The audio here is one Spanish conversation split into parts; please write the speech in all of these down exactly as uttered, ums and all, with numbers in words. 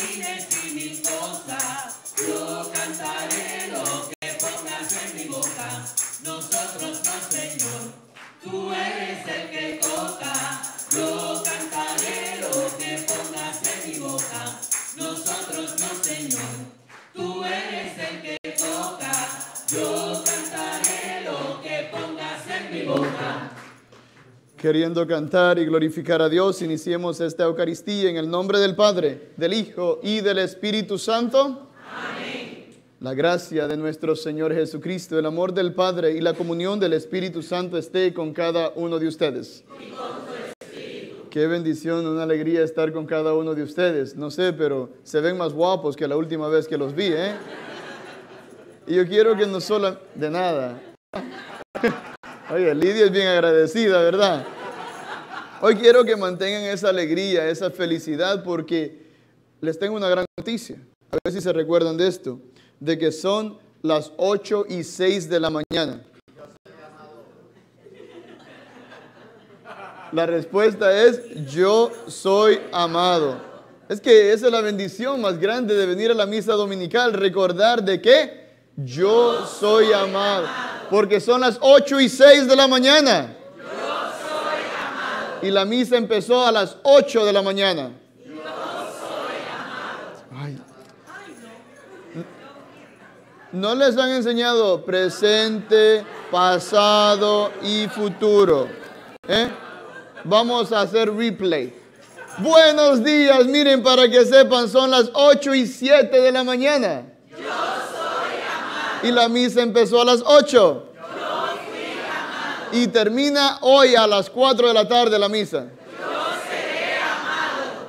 bailarines y mil cosas. Yo cantaré lo que pongas en mi boca. Nosotros no, Señor, tú eres el que toca. Yo cantaré lo que pongas en mi boca. Nosotros no, Señor, tú eres el que toca. Yo cantaré lo que pongas en mi boca. Queriendo cantar y glorificar a Dios, iniciemos esta Eucaristía en el nombre del Padre, del Hijo y del Espíritu Santo. Amén. La gracia de nuestro Señor Jesucristo, el amor del Padre y la comunión del Espíritu Santo esté con cada uno de ustedes. Y con tu espíritu. Qué bendición, una alegría estar con cada uno de ustedes. No sé, pero se ven más guapos que la última vez que los vi, ¿eh? Y yo quiero que no solo... De nada. Oye, Lidia es bien agradecida, ¿verdad? Hoy quiero que mantengan esa alegría, esa felicidad, porque les tengo una gran noticia. A ver si se recuerdan de esto, de que son las ocho y seis de la mañana. La respuesta es, yo soy amado. Es que esa es la bendición más grande de venir a la misa dominical, recordar de qué, yo soy amado. Porque son las ocho y seis de la mañana. Yo soy amado. Y la misa empezó a las ocho de la mañana. Yo soy amado. Ay. No les han enseñado presente, pasado y futuro. ¿Eh? Vamos a hacer replay. Buenos días, miren, para que sepan, son las ocho y siete de la mañana. Yo soy amado. Y la misa empezó a las ocho. Yo fui amado. Y termina hoy a las cuatro de la tarde la misa. Yo seré amado.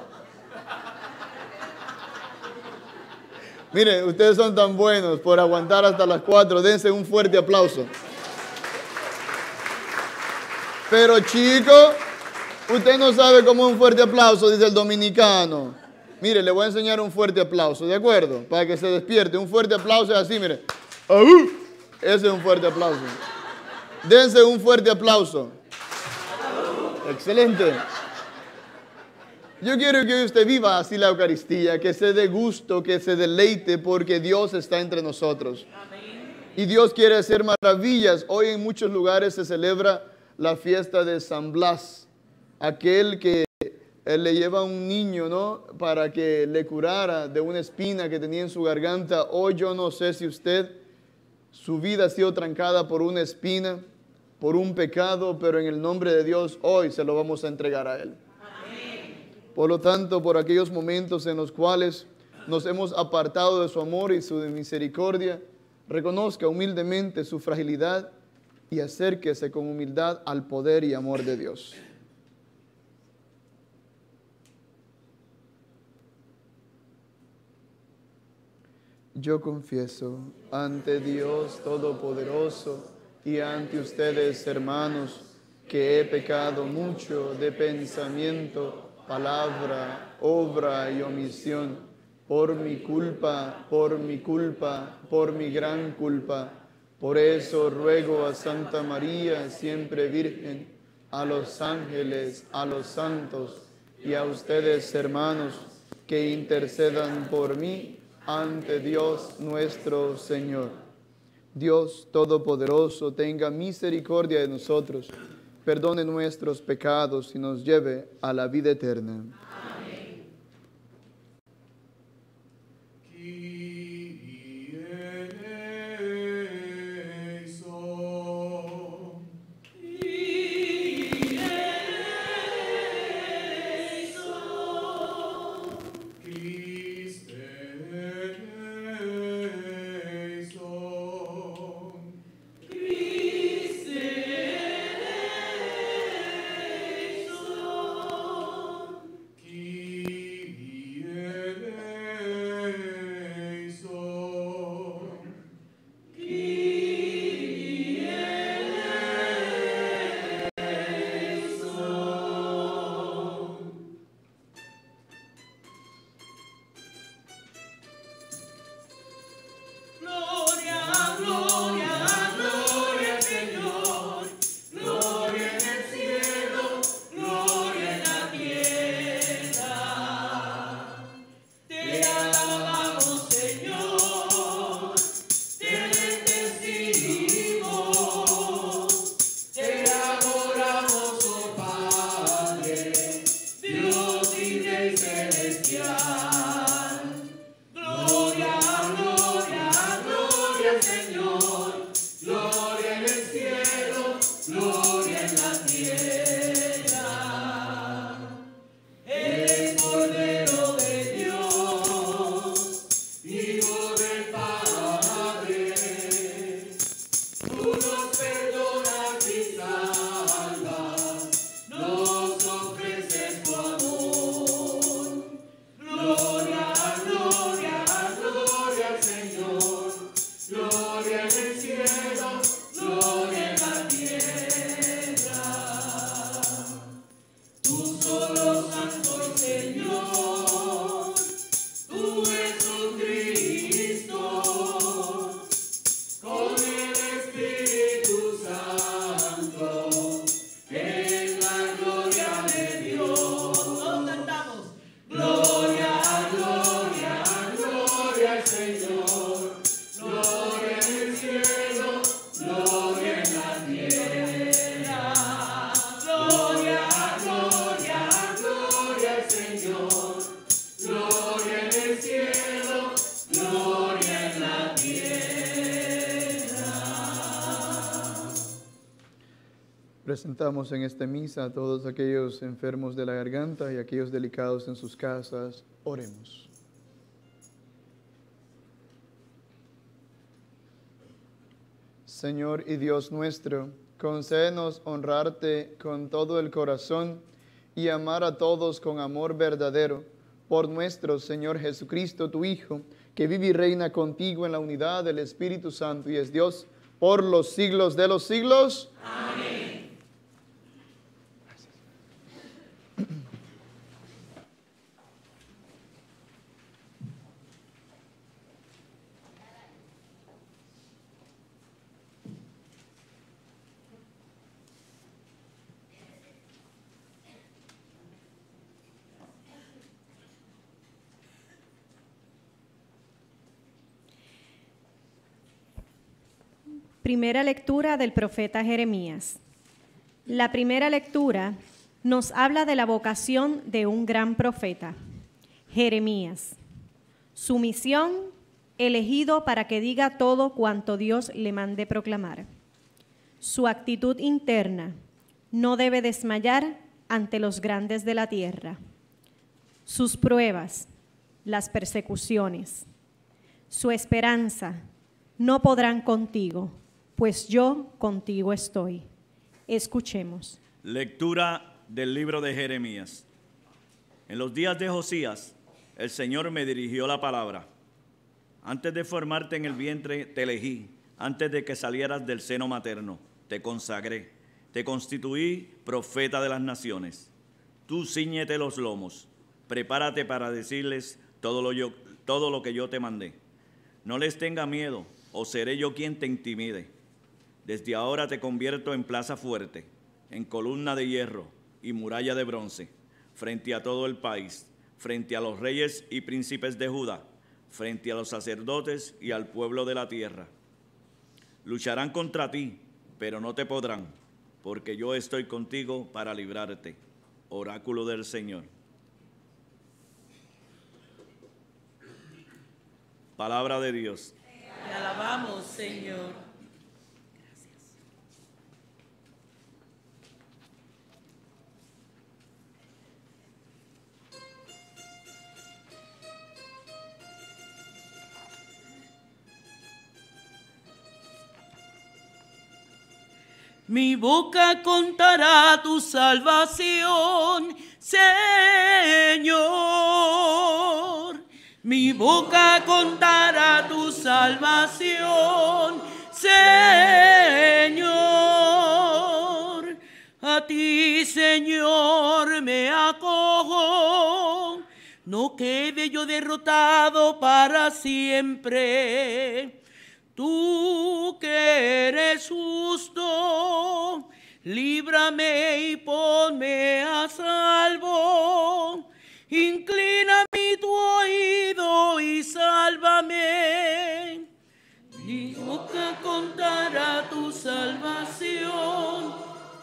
Miren, ustedes son tan buenos por aguantar hasta las cuatro. Dense un fuerte aplauso. Pero chico, usted no sabe cómo un fuerte aplauso, dice el dominicano. Mire, le voy a enseñar un fuerte aplauso, ¿de acuerdo? Para que se despierte. Un fuerte aplauso es así, mire. ¡Ahú! Ese es un fuerte aplauso. Dense un fuerte aplauso. Excelente. Yo quiero que usted viva así la Eucaristía, que se dé gusto, que se deleite, porque Dios está entre nosotros. Y Dios quiere hacer maravillas. Hoy en muchos lugares se celebra la fiesta de San Blas, aquel que él le lleva a un niño, ¿no? Para que le curara de una espina que tenía en su garganta. Hoy yo no sé si usted, su vida ha sido trancada por una espina, por un pecado, pero en el nombre de Dios hoy se lo vamos a entregar a Él. Amén. Por lo tanto, por aquellos momentos en los cuales nos hemos apartado de su amor y su misericordia, reconozca humildemente su fragilidad y acérquese con humildad al poder y amor de Dios. Yo confieso ante Dios Todopoderoso y ante ustedes, hermanos, que he pecado mucho de pensamiento, palabra, obra y omisión, por mi culpa, por mi culpa, por mi gran culpa. Por eso ruego a Santa María, siempre Virgen, a los ángeles, a los santos y a ustedes, hermanos, que intercedan por mí ante Dios nuestro Señor. Dios Todopoderoso, tenga misericordia de nosotros, perdone nuestros pecados y nos lleve a la vida eterna. Amén. Presentamos en esta misa a todos aquellos enfermos de la garganta y aquellos delicados en sus casas. Oremos. Señor y Dios nuestro, concédenos honrarte con todo el corazón y amar a todos con amor verdadero, por nuestro Señor Jesucristo, tu Hijo, que vive y reina contigo en la unidad del Espíritu Santo y es Dios por los siglos de los siglos. Amén. Primera lectura del profeta Jeremías. La primera lectura nos habla de la vocación de un gran profeta, Jeremías. Su misión, elegido para que diga todo cuanto Dios le mande proclamar. Su actitud interna, no debe desmayar ante los grandes de la tierra. Sus pruebas, las persecuciones. Su esperanza, no podrán contigo, pues yo contigo estoy. Escuchemos. Lectura del libro de Jeremías. En los días de Josías, el Señor me dirigió la palabra. Antes de formarte en el vientre, te elegí. Antes de que salieras del seno materno, te consagré. Te constituí profeta de las naciones. Tú cíñete los lomos. Prepárate para decirles todo lo, yo, todo lo que yo te mandé. No les tenga miedo, o seré yo quien te intimide. Desde ahora te convierto en plaza fuerte, en columna de hierro y muralla de bronce, frente a todo el país, frente a los reyes y príncipes de Judá, frente a los sacerdotes y al pueblo de la tierra. Lucharán contra ti, pero no te podrán, porque yo estoy contigo para librarte. Oráculo del Señor. Palabra de Dios. Te alabamos, Señor. Mi boca contará tu salvación, Señor. Mi boca contará tu salvación, Señor. A ti, Señor, me acojo. No quede yo derrotado para siempre. Tú que eres justo, líbrame y ponme a salvo. Inclina mi tu oído y sálvame. Mi boca contará tu salvación,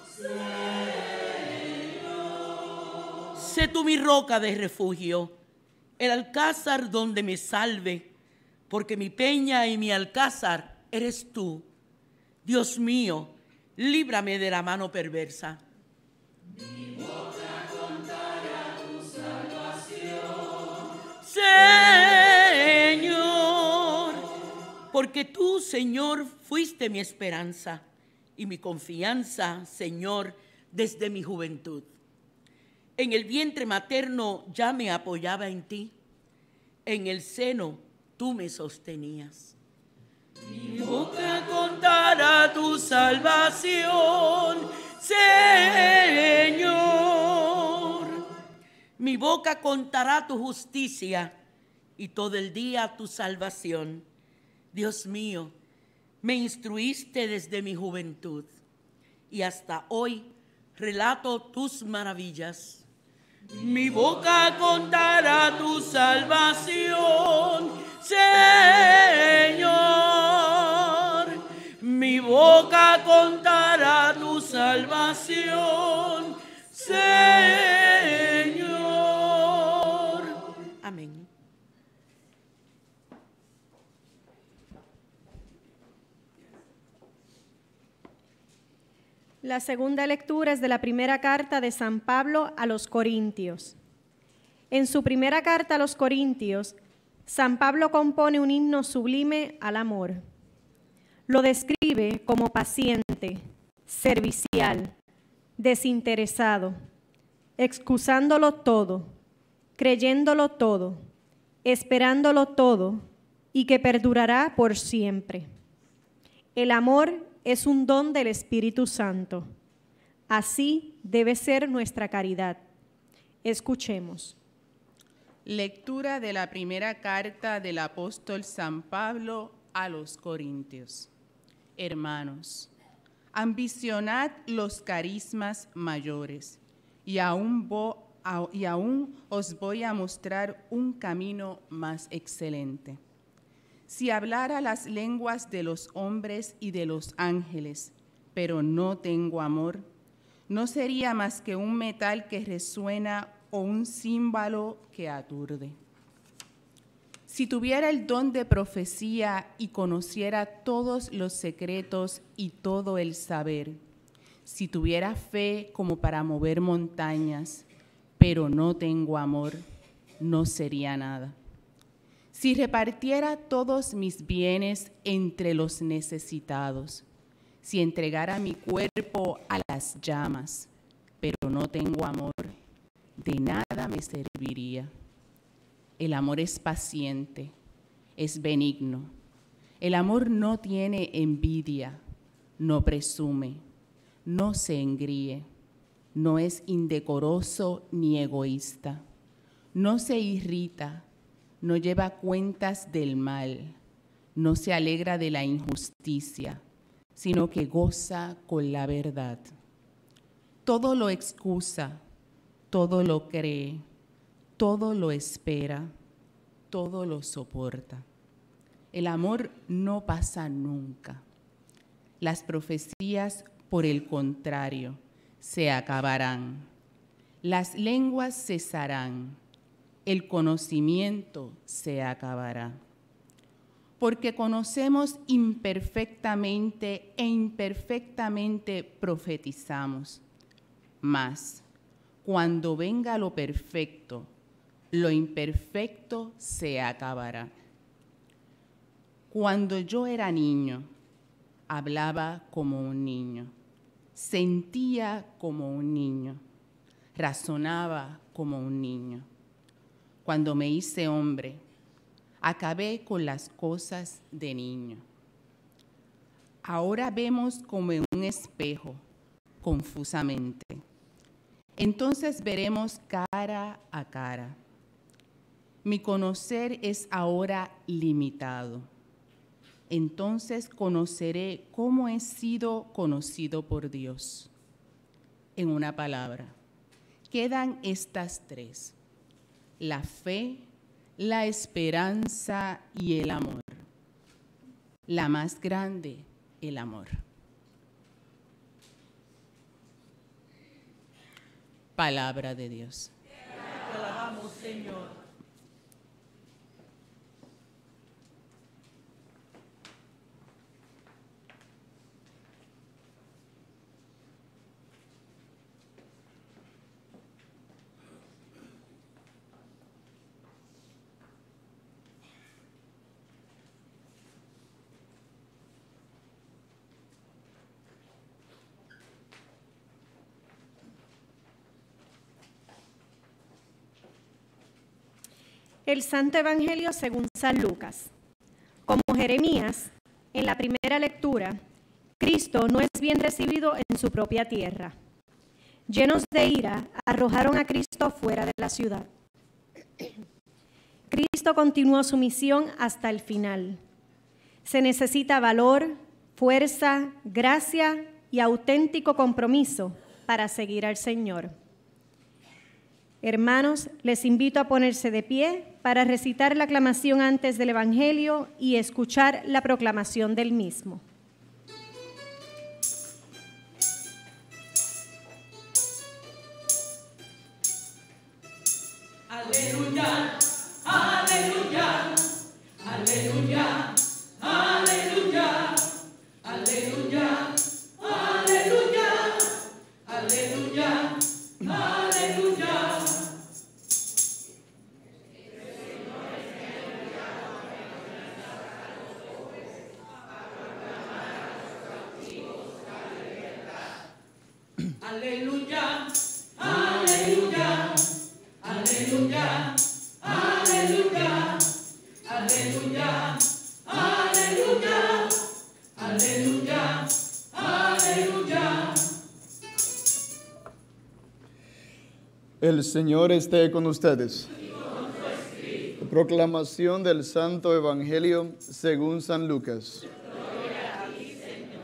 Señor. Sé tú mi roca de refugio, el alcázar donde me salve. Porque mi peña y mi alcázar eres tú. Dios mío, líbrame de la mano perversa. Mi boca contará tu salvación, Señor. Porque tú, Señor, fuiste mi esperanza y mi confianza, Señor, desde mi juventud. En el vientre materno ya me apoyaba en ti. En el seno tú me sostenías. Mi boca contará tu salvación, Señor. Mi boca contará tu justicia y todo el día tu salvación. Dios mío, me instruiste desde mi juventud y hasta hoy relato tus maravillas. Mi boca contará tu salvación, Señor. Mi boca contará tu salvación, Señor. Amén. La segunda lectura es de la primera carta de San Pablo a los Corintios. En su primera carta a los Corintios, San Pablo compone un himno sublime al amor. Lo describe como paciente, servicial, desinteresado, excusándolo todo, creyéndolo todo, esperándolo todo y que perdurará por siempre. El amor es un don del Espíritu Santo. Así debe ser nuestra caridad. Escuchemos. Lectura de la primera carta del apóstol San Pablo a los Corintios. Hermanos, ambicionad los carismas mayores, y aún, vo, y aún os voy a mostrar un camino más excelente. Si hablara las lenguas de los hombres y de los ángeles, pero no tengo amor, no sería más que un metal que resuena o un címbalo que aturde. Si tuviera el don de profecía y conociera todos los secretos y todo el saber, si tuviera fe como para mover montañas, pero no tengo amor, no sería nada. Si repartiera todos mis bienes entre los necesitados, si entregara mi cuerpo a las llamas, pero no tengo amor, de nada me serviría. El amor es paciente, es benigno. El amor no tiene envidia, no presume, no se engríe, no es indecoroso ni egoísta, no se irrita, no lleva cuentas del mal, no se alegra de la injusticia, sino que goza con la verdad. Todo lo excusa, todo lo cree, todo lo espera, todo lo soporta. El amor no pasa nunca. Las profecías, por el contrario, se acabarán. Las lenguas cesarán. El conocimiento se acabará. Porque conocemos imperfectamente e imperfectamente profetizamos. Mas, cuando venga lo perfecto, lo imperfecto se acabará. Cuando yo era niño, hablaba como un niño, sentía como un niño, razonaba como un niño. Cuando me hice hombre, acabé con las cosas de niño. Ahora vemos como en un espejo, confusamente. Entonces veremos cara a cara. Mi conocer es ahora limitado. Entonces conoceré cómo he sido conocido por Dios. En una palabra, quedan estas tres: la fe, la esperanza y el amor. La más grande, el amor. Palabra de Dios. Te alabamos, Señor. El Santo Evangelio según San Lucas. Como Jeremías, en la primera lectura, Cristo no es bien recibido en su propia tierra. Llenos de ira, arrojaron a Cristo fuera de la ciudad. Cristo continuó su misión hasta el final. Se necesita valor, fuerza, gracia y auténtico compromiso para seguir al Señor. Hermanos, les invito a ponerse de pie para recitar la aclamación antes del Evangelio y escuchar la proclamación del mismo. Aleluya, aleluya, aleluya, aleluya, aleluya, aleluya, aleluya, aleluya, aleluya, aleluya, aleluya, aleluya. El Señor esté con ustedes. Proclamación del Santo Evangelio según San Lucas. Gloria a ti, Señor.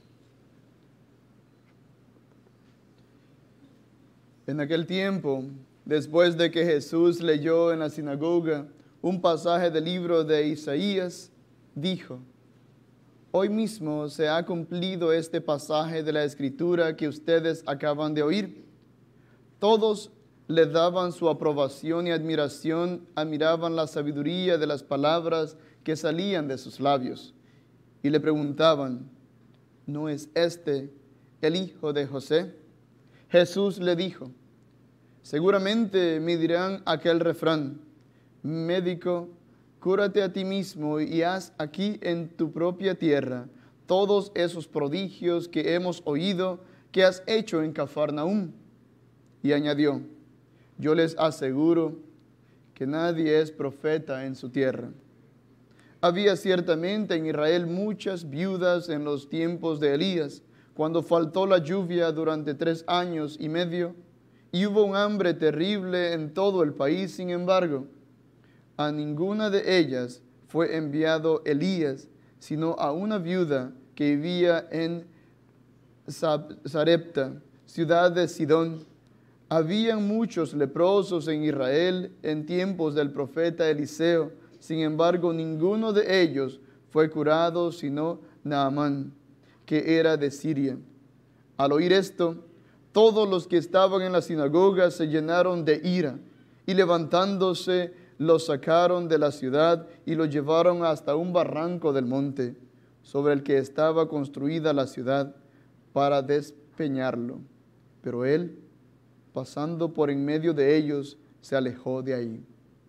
En aquel tiempo, después de que Jesús leyó en la sinagoga un pasaje del libro de Isaías, dijo: Hoy mismo se ha cumplido este pasaje de la Escritura que ustedes acaban de oír. Todos le daban su aprobación y admiración, admiraban la sabiduría de las palabras que salían de sus labios. Y le preguntaban: ¿no es este el hijo de José? Jesús le dijo: seguramente me dirán aquel refrán: médico, cúrate a ti mismo y haz aquí en tu propia tierra todos esos prodigios que hemos oído que has hecho en Cafarnaúm. Y añadió: yo les aseguro que nadie es profeta en su tierra. Había ciertamente en Israel muchas viudas en los tiempos de Elías, cuando faltó la lluvia durante tres años y medio, y hubo un hambre terrible en todo el país. Sin embargo, a ninguna de ellas fue enviado Elías, sino a una viuda que vivía en Sarepta, ciudad de Sidón. Habían muchos leprosos en Israel en tiempos del profeta Eliseo. Sin embargo, ninguno de ellos fue curado, sino Naamán, que era de Siria. Al oír esto, todos los que estaban en la sinagoga se llenaron de ira, y levantándose, lo sacaron de la ciudad y lo llevaron hasta un barranco del monte, sobre el que estaba construida la ciudad, para despeñarlo. Pero él, pasando por en medio de ellos, se alejó de ahí.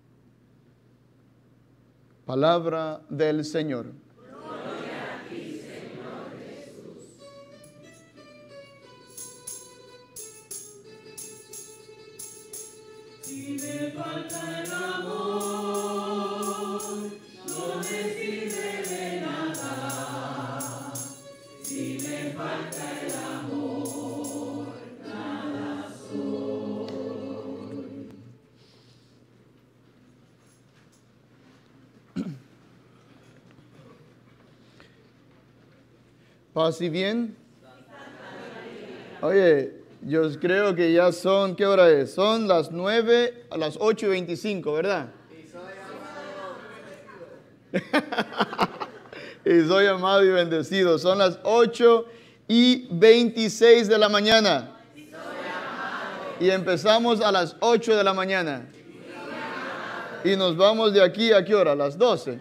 Palabra del Señor. Gloria a ti, Señor Jesús. Si me falta el amor, no me sirve de nada. Si me falta el amor, nada soy. Paz y bien. Oye, yo creo que ya son, ¿qué hora es? Son las nueve a las ocho y veinticinco, ¿verdad? Y soy amado y bendecido. Son las ocho y veintiséis de la mañana. Y empezamos a las ocho de la mañana. Y nos vamos de aquí a qué hora, a las doce.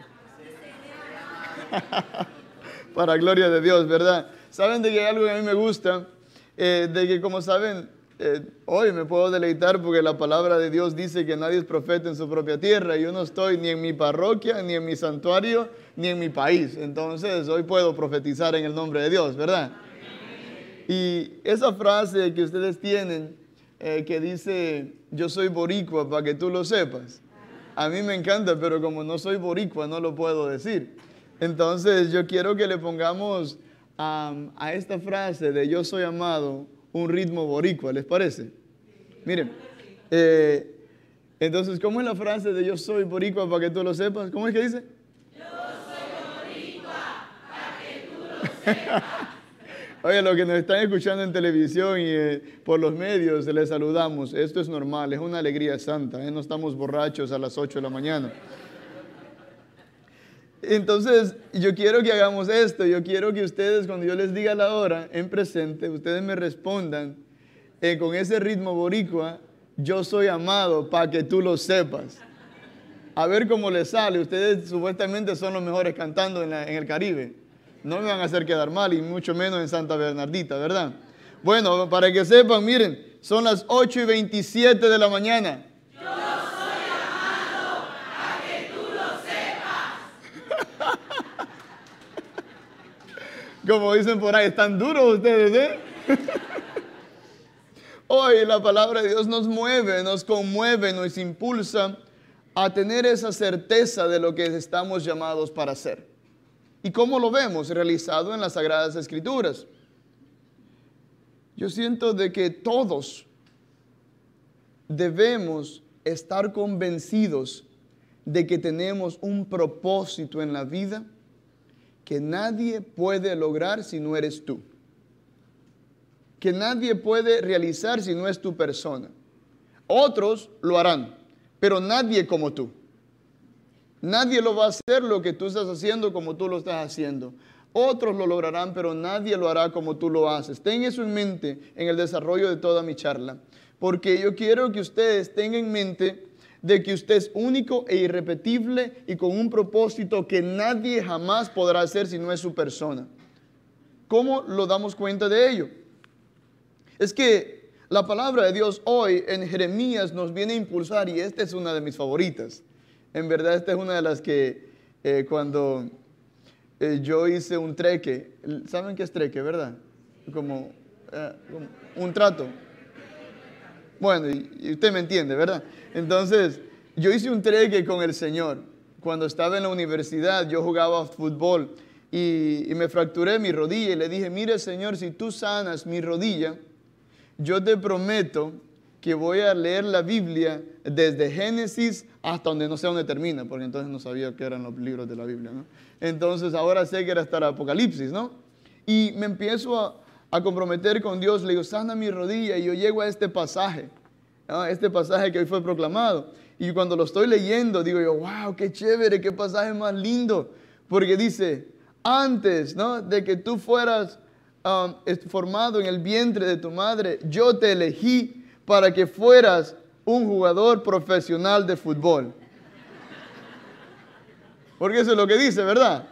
Para gloria de Dios, ¿verdad? Saben de que hay algo que a mí me gusta, eh, de que como saben, eh, hoy me puedo deleitar porque la palabra de Dios dice que nadie es profeta en su propia tierra, y yo no estoy ni en mi parroquia, ni en mi santuario, ni en mi país. Entonces hoy puedo profetizar en el nombre de Dios, ¿verdad? Y esa frase que ustedes tienen, eh, que dice: yo soy boricua, para que tú lo sepas, a mí me encanta, pero como no soy boricua no lo puedo decir. Entonces yo quiero que le pongamos um, a esta frase de yo soy amado un ritmo boricua, ¿les parece? Miren, eh, entonces, ¿cómo es la frase de yo soy boricua para que tú lo sepas? ¿Cómo es que dice? Yo soy boricua, para que tú lo sepas. Oye, los que nos están escuchando en televisión y eh, por los medios, les saludamos. Esto es normal, es una alegría santa, ¿eh? No estamos borrachos a las ocho de la mañana. Entonces, yo quiero que hagamos esto. Yo quiero que ustedes, cuando yo les diga la hora en presente, ustedes me respondan eh, con ese ritmo boricua: yo soy amado, para que tú lo sepas. A ver cómo les sale. Ustedes supuestamente son los mejores cantando en, la, en el Caribe. No me van a hacer quedar mal, y mucho menos en Santa Bernardita, ¿verdad? Bueno, para que sepan, miren, son las ocho y veintisiete de la mañana. Yo soy amado, para que tú lo sepas. Como dicen por ahí, están duros ustedes, ¿eh? hoy la palabra de Dios nos mueve, nos conmueve, nos impulsa a tener esa certeza de lo que estamos llamados para hacer. ¿Y cómo lo vemos? Realizado en las Sagradas Escrituras. Yo siento de que todos debemos estar convencidos de que tenemos un propósito en la vida que nadie puede lograr si no eres tú. Que nadie puede realizar si no es tu persona. Otros lo harán, pero nadie como tú. Nadie lo va a hacer lo que tú estás haciendo como tú lo estás haciendo. Otros lo lograrán, pero nadie lo hará como tú lo haces. Ten eso en mente en el desarrollo de toda mi charla. Porque yo quiero que ustedes tengan en mente de que usted es único e irrepetible y con un propósito que nadie jamás podrá hacer si no es su persona. ¿Cómo lo damos cuenta de ello? Es que la palabra de Dios hoy en Jeremías nos viene a impulsar, y esta es una de mis favoritas. En verdad esta es una de las que eh, cuando eh, yo hice un treque, ¿saben qué es treque, verdad? Como, eh, como un trato. Bueno, y, y usted me entiende, ¿verdad? Entonces, yo hice un treque con el Señor. Cuando estaba en la universidad, yo jugaba fútbol y, y me fracturé mi rodilla y le dije, mire Señor, si tú sanas mi rodilla, yo te prometo que voy a leer la Biblia desde Génesis hasta donde no sé dónde termina, porque entonces no sabía qué eran los libros de la Biblia, ¿no? Entonces ahora sé que era hasta el Apocalipsis, ¿no? Y me empiezo a, a comprometer con Dios, le digo, sana mi rodilla, y yo llego a este pasaje, ¿no? Este pasaje que hoy fue proclamado, y cuando lo estoy leyendo, digo yo, wow, qué chévere, qué pasaje más lindo, porque dice, antes, ¿no?, de que tú fueras um, formado en el vientre de tu madre, yo te elegí para que fueras un jugador profesional de fútbol. Porque eso es lo que dice, ¿verdad?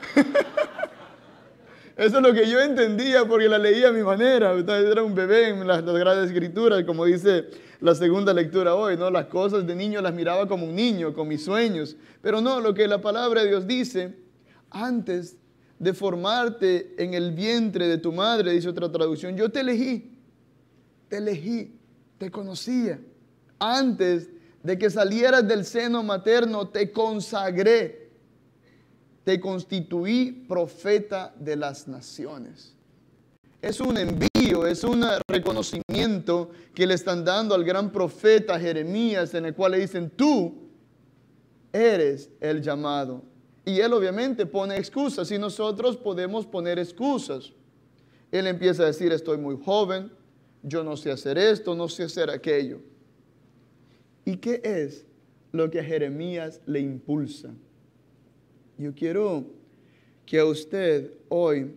Eso es lo que yo entendía porque la leía a mi manera. Era un bebé en las, las Sagradas Escrituras, como dice la segunda lectura hoy, ¿no? Las cosas de niño las miraba como un niño, con mis sueños. Pero no, lo que la palabra de Dios dice, antes de formarte en el vientre de tu madre, dice otra traducción, yo te elegí, te elegí. Te conocía. Antes de que salieras del seno materno, te consagré. Te constituí profeta de las naciones. Es un envío, es un reconocimiento que le están dando al gran profeta Jeremías, en el cual le dicen, tú eres el llamado. Y él obviamente pone excusas, y nosotros podemos poner excusas. Él empieza a decir, estoy muy joven, yo no sé hacer esto, no sé hacer aquello. ¿Y qué es lo que a Jeremías le impulsa? Yo quiero que a usted hoy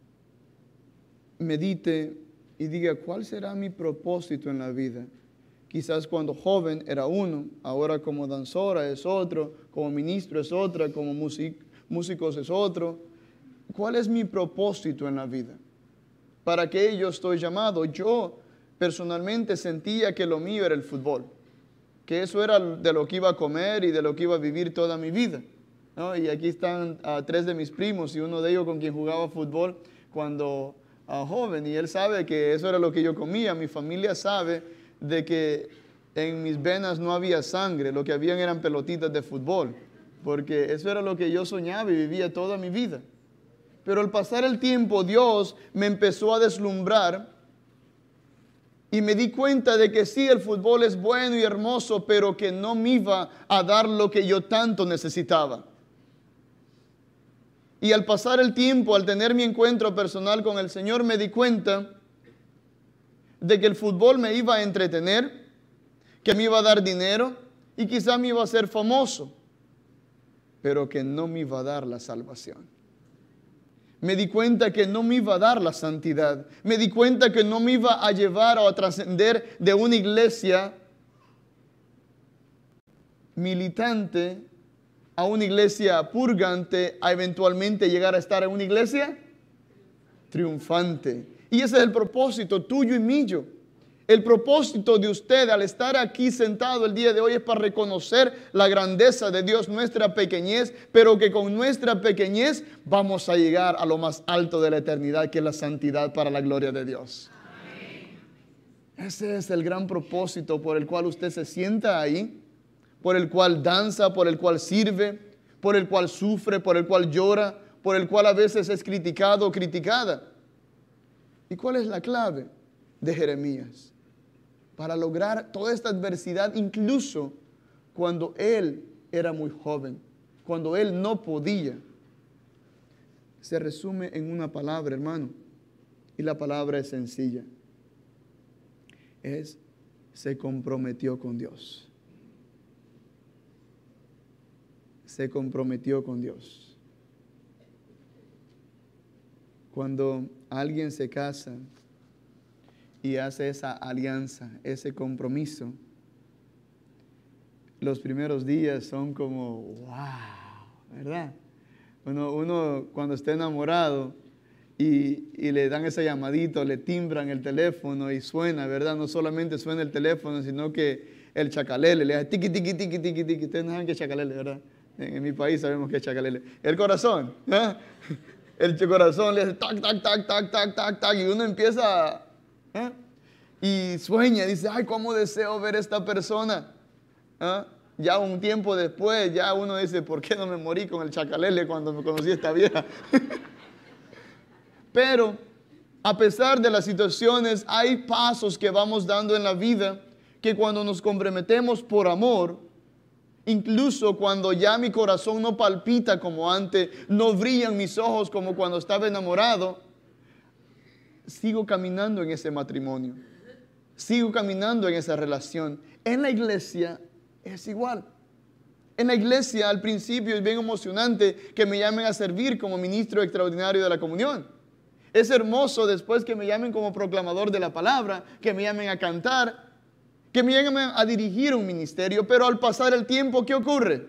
medite y diga, ¿cuál será mi propósito en la vida? Quizás cuando joven era uno, ahora como danzora es otro, como ministro es otra, como music, músicos es otro. ¿Cuál es mi propósito en la vida? ¿Para qué yo estoy llamado? Yo personalmente sentía que lo mío era el fútbol, que eso era de lo que iba a comer y de lo que iba a vivir toda mi vida, ¿no? Y aquí están uh, tres de mis primos y uno de ellos con quien jugaba fútbol cuando uh, joven, y él sabe que eso era lo que yo comía. Mi familia sabe de que en mis venas no había sangre, lo que habían eran pelotitas de fútbol, porque eso era lo que yo soñaba y vivía toda mi vida. Pero al pasar el tiempo, Dios me empezó a deslumbrar y me di cuenta de que sí, el fútbol es bueno y hermoso, pero que no me iba a dar lo que yo tanto necesitaba. Y al pasar el tiempo, al tener mi encuentro personal con el Señor, me di cuenta de que el fútbol me iba a entretener, que me iba a dar dinero y quizá me iba a hacer famoso, pero que no me iba a dar la salvación. Me di cuenta que no me iba a dar la santidad. Me di cuenta que no me iba a llevar o a trascender de una iglesia militante a una iglesia purgante, a eventualmente llegar a estar en una iglesia triunfante. Y ese es el propósito tuyo y mío. El propósito de usted al estar aquí sentado el día de hoy es para reconocer la grandeza de Dios, nuestra pequeñez, pero que con nuestra pequeñez vamos a llegar a lo más alto de la eternidad, que es la santidad para la gloria de Dios. Amén. Ese es el gran propósito por el cual usted se sienta ahí, por el cual danza, por el cual sirve, por el cual sufre, por el cual llora, por el cual a veces es criticado o criticada. ¿Y cuál es la clave de Jeremías? Para lograr toda esta adversidad, incluso cuando él era muy joven, cuando él no podía, se resume en una palabra, hermano, y la palabra es sencilla. Es, se comprometió con Dios. Se comprometió con Dios. Cuando alguien se casa y hace esa alianza, ese compromiso, los primeros días son como, wow, ¿verdad? Uno, uno cuando está enamorado y, y le dan ese llamadito, le timbran el teléfono y suena, ¿verdad? No solamente suena el teléfono, sino que el chacalele, le hace tiqui, tiqui, tiqui, tiqui, tiqui. Ustedes no saben qué es chacalele, ¿verdad? En, en mi país sabemos qué es chacalele. El corazón, ¿eh? El corazón le hace tac, tac, tac, tac, tac, tac, tac, y uno empieza, ¿eh? Y sueña, dice, ay, cómo deseo ver a esta persona. ¿Eh? Ya un tiempo después, ya uno dice, ¿por qué no me morí con el chacalele cuando me conocí a esta vieja? Pero, a pesar de las situaciones, hay pasos que vamos dando en la vida que cuando nos comprometemos por amor, incluso cuando ya mi corazón no palpita como antes, no brillan mis ojos como cuando estaba enamorado, sigo caminando en ese matrimonio, sigo caminando en esa relación. En la iglesia es igual. En la iglesia al principio es bien emocionante que me llamen a servir como ministro extraordinario de la comunión. Es hermoso después que me llamen como proclamador de la palabra, que me llamen a cantar, que me llamen a dirigir un ministerio, pero al pasar el tiempo, ¿qué ocurre?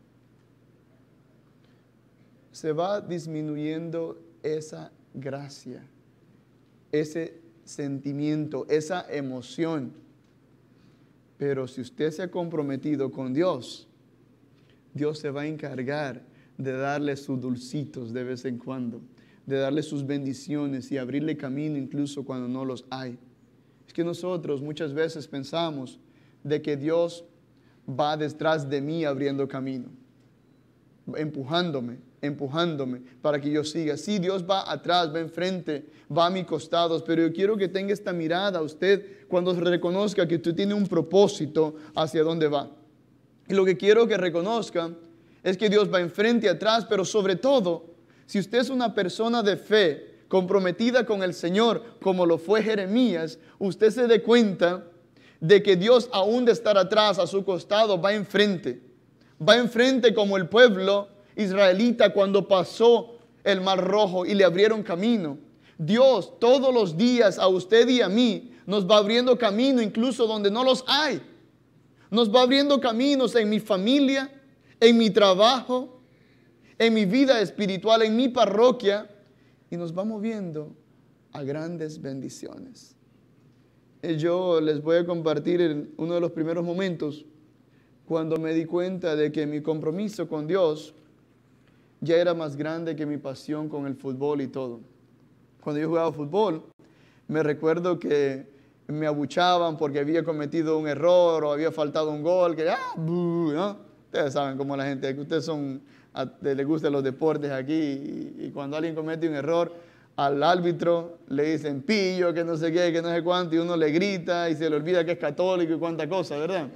Se va disminuyendo esa gracia, ese sentimiento, esa emoción. Pero si usted se ha comprometido con Dios, Dios se va a encargar de darle sus dulcitos de vez en cuando, de darle sus bendiciones y abrirle camino incluso cuando no los hay. Es que nosotros muchas veces pensamos de que Dios va detrás de mí abriendo camino, empujándome, empujándome para que yo siga. Sí, Dios va atrás, va enfrente, va a mis costados, pero yo quiero que tenga esta mirada usted cuando reconozca que usted tiene un propósito hacia dónde va. Y lo que quiero que reconozca es que Dios va enfrente y atrás, pero sobre todo, si usted es una persona de fe, comprometida con el Señor, como lo fue Jeremías, usted se dé cuenta de que Dios, aún de estar atrás, a su costado, va enfrente. Va enfrente como el pueblo israelita cuando pasó el Mar Rojo y le abrieron camino. Dios todos los días a usted y a mí nos va abriendo camino incluso donde no los hay. Nos va abriendo caminos en mi familia, en mi trabajo, en mi vida espiritual, en mi parroquia, y nos va moviendo a grandes bendiciones. Yo les voy a compartir en uno de los primeros momentos cuando me di cuenta de que mi compromiso con Dios ya era más grande que mi pasión con el fútbol y todo. Cuando yo jugaba fútbol, me recuerdo que me abuchaban porque había cometido un error o había faltado un gol, que ah, buh, ¿no? Ustedes saben cómo la gente, que ustedes son, a, les gustan los deportes aquí, y, y cuando alguien comete un error, al árbitro le dicen pillo, que no sé qué, que no sé cuánto, y uno le grita y se le olvida que es católico y cuánta cosa, ¿verdad?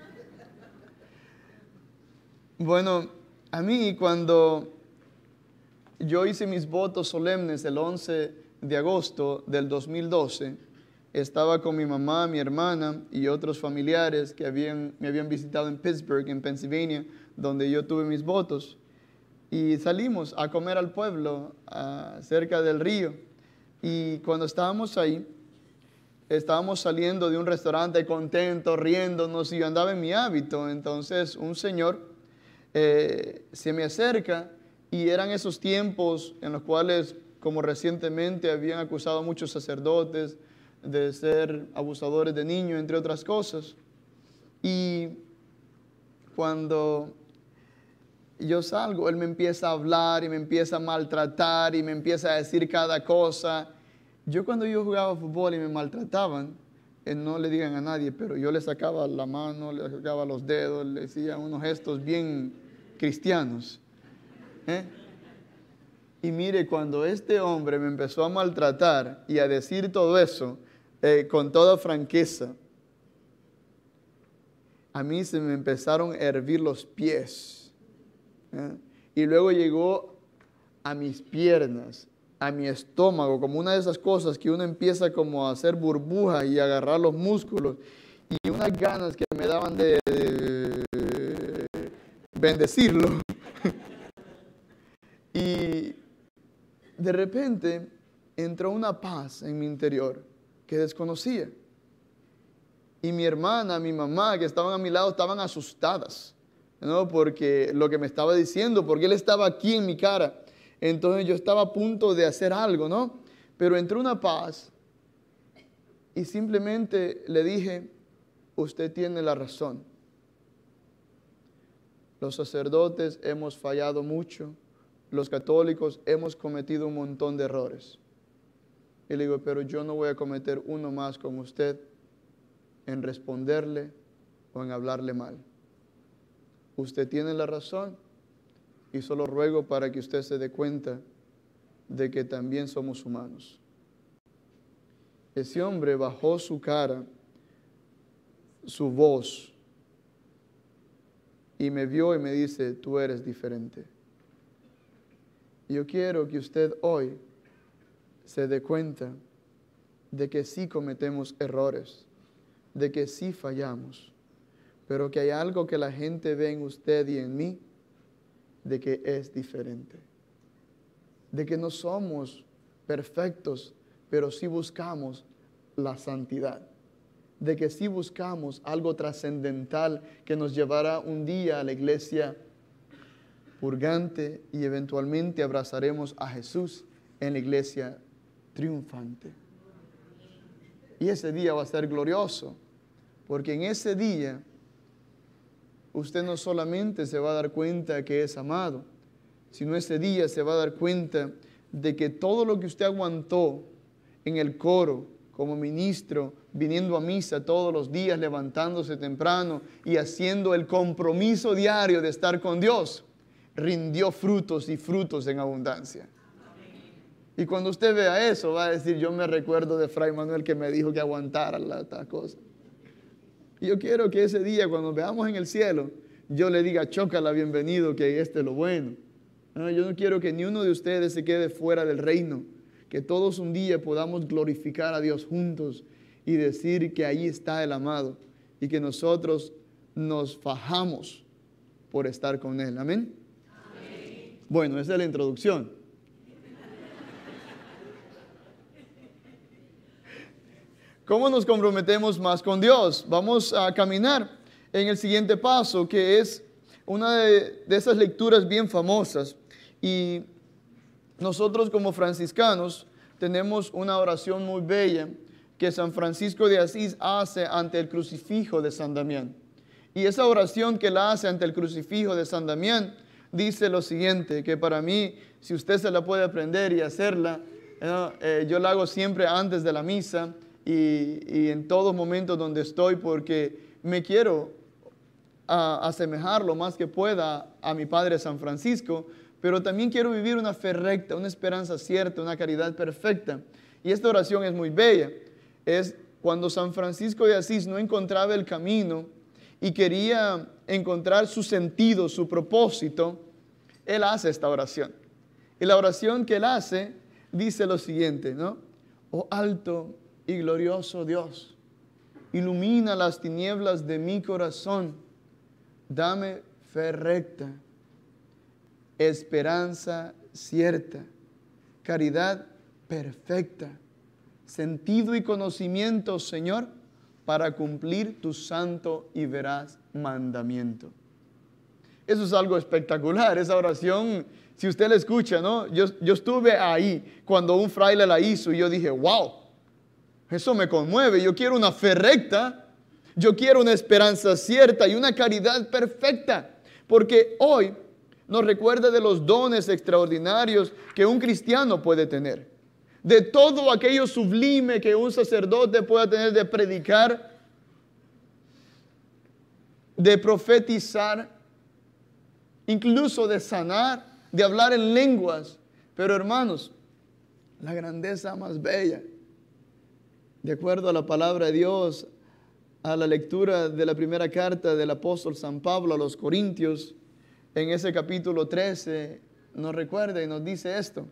Bueno, a mí cuando yo hice mis votos solemnes el once de agosto del dos mil doce, estaba con mi mamá, mi hermana y otros familiares que habían, me habían visitado en Pittsburgh, en Pennsylvania, donde yo tuve mis votos. Y salimos a comer al pueblo, a, cerca del río. Y cuando estábamos ahí, estábamos saliendo de un restaurante contentos, riéndonos, y yo andaba en mi hábito. Entonces un señor eh, se me acerca, y eran esos tiempos en los cuales, como recientemente habían acusado a muchos sacerdotes de ser abusadores de niños, entre otras cosas. Y cuando yo salgo, él me empieza a hablar y me empieza a maltratar y me empieza a decir cada cosa. Yo cuando yo jugaba fútbol y me maltrataban, eh, no le digan a nadie, pero yo le sacaba la mano, le sacaba los dedos, le decía unos gestos bien cristianos. ¿eh? Y mire, cuando este hombre me empezó a maltratar y a decir todo eso, eh, con toda franqueza, a mí se me empezaron a hervir los pies. ¿eh? Y luego llegó a mis piernas, a mi estómago, como una de esas cosas que uno empieza como a hacer burbujas y a agarrar los músculos, y unas ganas que me daban de, de bendecirlo. Y de repente entró una paz en mi interior que desconocía. Y mi hermana, mi mamá, que estaban a mi lado, estaban asustadas, ¿no? Porque lo que me estaba diciendo, porque él estaba aquí en mi cara. Entonces yo estaba a punto de hacer algo, ¿no? Pero entró una paz y simplemente le dije, usted tiene la razón. Los sacerdotes hemos fallado mucho, los católicos hemos cometido un montón de errores. Y le digo, pero yo no voy a cometer uno más con usted en responderle o en hablarle mal. Usted tiene la razón. Y solo ruego para que usted se dé cuenta de que también somos humanos. Ese hombre bajó su cara, su voz, y me vio y me dice, tú eres diferente. Y yo quiero que usted hoy se dé cuenta de que sí cometemos errores, de que sí fallamos, pero que hay algo que la gente ve en usted y en mí, de que es diferente, de que no somos perfectos, pero sí buscamos la santidad, de que sí buscamos algo trascendental que nos llevará un día a la iglesia purgante y eventualmente abrazaremos a Jesús en la iglesia triunfante. Y ese día va a ser glorioso, porque en ese día usted no solamente se va a dar cuenta que es amado, sino ese día se va a dar cuenta de que todo lo que usted aguantó en el coro como ministro, viniendo a misa todos los días, levantándose temprano y haciendo el compromiso diario de estar con Dios, rindió frutos y frutos en abundancia. Y cuando usted vea eso, va a decir, yo me recuerdo de Fray Manuel que me dijo que aguantara la esta cosa. Y yo quiero que ese día, cuando veamos en el cielo, yo le diga, chócala, bienvenido, que este es lo bueno. No, yo no quiero que ni uno de ustedes se quede fuera del reino, que todos un día podamos glorificar a Dios juntos y decir que ahí está el amado y que nosotros nos fajamos por estar con Él. ¿Amén? Amén. Bueno, esa es la introducción. ¿Cómo nos comprometemos más con Dios? Vamos a caminar en el siguiente paso, que es una de, de esas lecturas bien famosas. Y nosotros como franciscanos tenemos una oración muy bella que San Francisco de Asís hace ante el crucifijo de San Damián. Y esa oración que la hace ante el crucifijo de San Damián dice lo siguiente, que para mí, si usted se la puede aprender y hacerla, eh, eh, yo la hago siempre antes de la misa, Y, y en todos momentos donde estoy, porque me quiero a, asemejar lo más que pueda a mi Padre San Francisco, pero también quiero vivir una fe recta, una esperanza cierta, una caridad perfecta. Y esta oración es muy bella. Es cuando San Francisco de Asís no encontraba el camino y quería encontrar su sentido, su propósito, él hace esta oración. Y la oración que él hace dice lo siguiente, ¿no? Oh alto y glorioso Dios, ilumina las tinieblas de mi corazón, dame fe recta, esperanza cierta, caridad perfecta, sentido y conocimiento, Señor, para cumplir tu santo y veraz mandamiento. Eso es algo espectacular, esa oración, si usted la escucha, ¿no? Yo, yo estuve ahí cuando un fraile la hizo y yo dije, wow, eso me conmueve. Yo quiero una fe recta, yo quiero una esperanza cierta y una caridad perfecta, porque hoy nos recuerda de los dones extraordinarios que un cristiano puede tener, de todo aquello sublime que un sacerdote pueda tener de predicar, de profetizar, incluso de sanar, de hablar en lenguas. Pero hermanos, la grandeza más bella, de acuerdo a la palabra de Dios, a la lectura de la primera carta del apóstol San Pablo a los Corintios, en ese capítulo trece, nos recuerda y nos dice esto.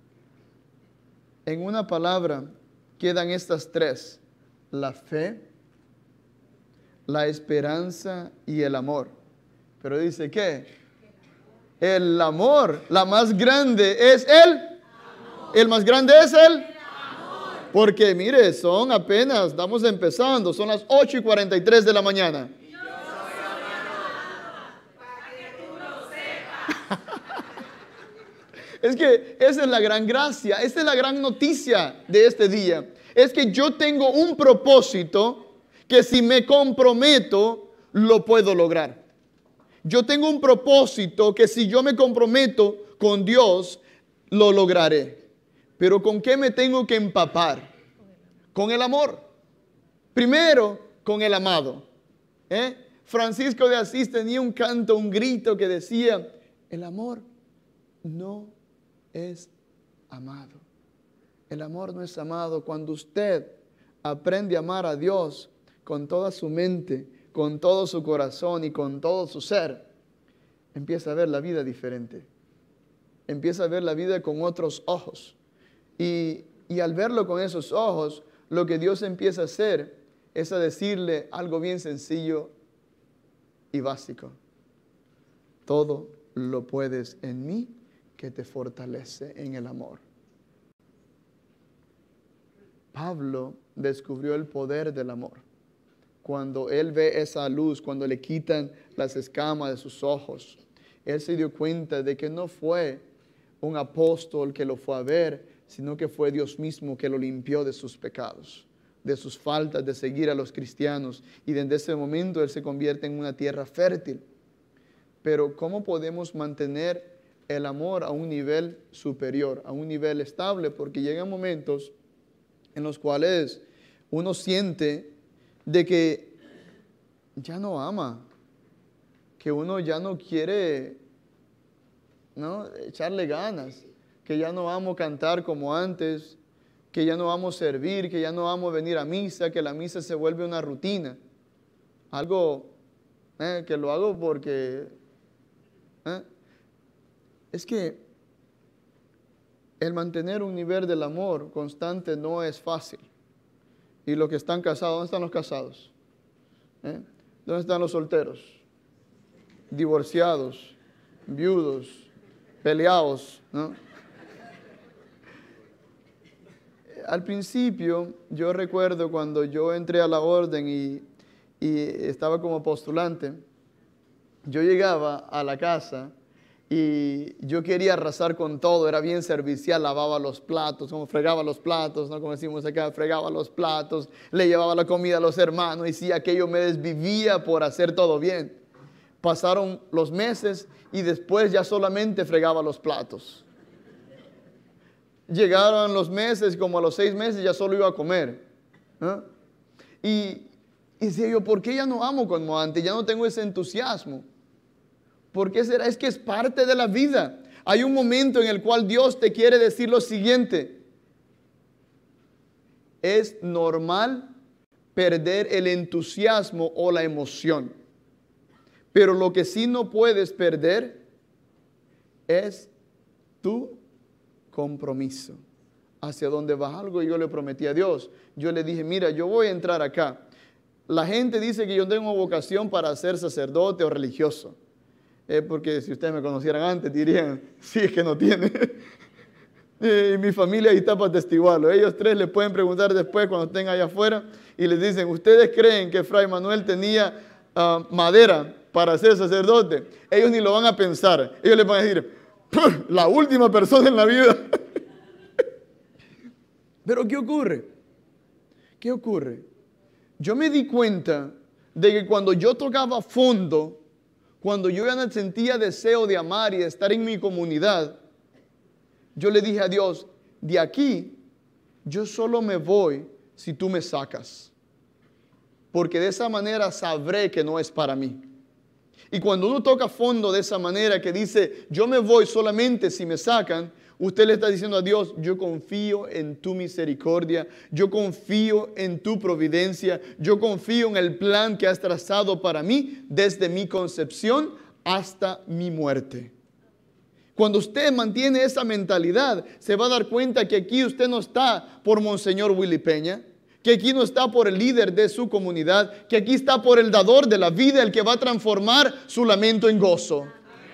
En una palabra quedan estas tres: la fe, la esperanza y el amor. Pero dice que el amor, la más grande es el amor. El más grande es el amor. Porque mire, son apenas, estamos empezando, son las ocho y cuarenta y tres de la mañana. Es que esa es la gran gracia, esta es la gran noticia de este día. Es que yo tengo un propósito que si me comprometo, lo puedo lograr. Yo tengo un propósito que si yo me comprometo con Dios, lo lograré. Pero ¿con qué me tengo que empapar? Con el amor. Primero, con el amado. ¿Eh? Francisco de Asís tenía un canto, un grito que decía: el amor no es amado. El amor no es amado. Cuando usted aprende a amar a Dios con toda su mente, con todo su corazón y con todo su ser, empieza a ver la vida diferente. Empieza a ver la vida con otros ojos. Y, y al verlo con esos ojos, lo que Dios empieza a hacer es a decirle algo bien sencillo y básico: todo lo puedes en mí, que te fortalece en el amor. Pablo descubrió el poder del amor. Cuando él ve esa luz, cuando le quitan las escamas de sus ojos, él se dio cuenta de que no fue un apóstol que lo fue a ver, sino que fue Dios mismo que lo limpió de sus pecados, de sus faltas de seguir a los cristianos. Y desde ese momento él se convierte en una tierra fértil. Pero ¿cómo podemos mantener el amor a un nivel superior, a un nivel estable? Porque llegan momentos en los cuales uno siente de que ya no ama, que uno ya no quiere, ¿no?, echarle ganas, que ya no amo cantar como antes, que ya no amo servir, que ya no amo venir a misa, que la misa se vuelve una rutina, algo eh, que lo hago porque eh, es que el mantener un nivel del amor constante no es fácil. Y los que están casados, ¿dónde están los casados? ¿Eh? ¿Dónde están los solteros? Divorciados, viudos, peleados, ¿no? Al principio, yo recuerdo cuando yo entré a la orden y, y estaba como postulante, yo llegaba a la casa y yo quería arrasar con todo, era bien servicial, lavaba los platos, como fregaba los platos, ¿no?, como decimos acá, fregaba los platos, le llevaba la comida a los hermanos, y sí, aquello me desvivía por hacer todo bien. Pasaron los meses y después ya solamente fregaba los platos. Llegaron los meses, como a los seis meses ya solo iba a comer, ¿no? Y, y decía yo, ¿por qué ya no amo como antes? Ya no tengo ese entusiasmo. ¿Por qué será? Es que es parte de la vida. Hay un momento en el cual Dios te quiere decir lo siguiente: es normal perder el entusiasmo o la emoción, pero lo que sí no puedes perder es tu compromiso hacia dónde vas. Algo yo le prometí a Dios. Yo le dije, mira, yo voy a entrar acá. La gente dice que yo tengo vocación para ser sacerdote o religioso. Eh, porque si ustedes me conocieran antes dirían, sí, es que no tiene. Y mi familia ahí está para atestiguarlo. Ellos tres le pueden preguntar después cuando estén allá afuera y les dicen, ¿ustedes creen que Fray Manuel tenía uh, madera para ser sacerdote? Ellos ni lo van a pensar. Ellos les van a decir, la última persona en la vida. Pero ¿qué ocurre? ¿Qué ocurre? Yo me di cuenta de que cuando yo tocaba fondo, cuando yo ya no sentía deseo de amar y de estar en mi comunidad, yo le dije a Dios, de aquí yo solo me voy si tú me sacas, porque de esa manera sabré que no es para mí. Y cuando uno toca fondo de esa manera que dice, yo me voy solamente si me sacan, usted le está diciendo a Dios, yo confío en tu misericordia, yo confío en tu providencia, yo confío en el plan que has trazado para mí desde mi concepción hasta mi muerte. Cuando usted mantiene esa mentalidad, se va a dar cuenta que aquí usted no está por Monseñor Willy Peña, que aquí no está por el líder de su comunidad, que aquí está por el dador de la vida, el que va a transformar su lamento en gozo.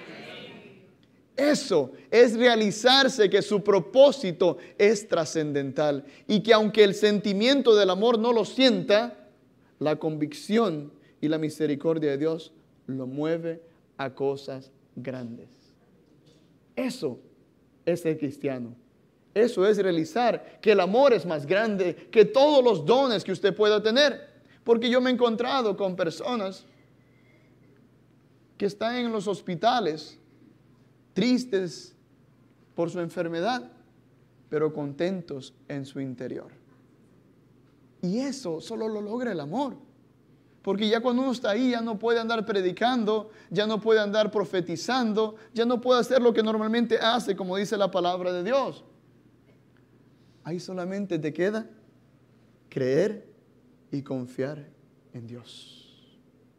Eso es realizarse que su propósito es trascendental y que aunque el sentimiento del amor no lo sienta, la convicción y la misericordia de Dios lo mueve a cosas grandes. Eso es ser cristiano. Eso es realizar que el amor es más grande que todos los dones que usted pueda tener. Porque yo me he encontrado con personas que están en los hospitales tristes por su enfermedad, pero contentos en su interior. Y eso solo lo logra el amor. Porque ya cuando uno está ahí, ya no puede andar predicando, ya no puede andar profetizando, ya no puede hacer lo que normalmente hace, como dice la palabra de Dios. Ahí solamente te queda creer y confiar en Dios.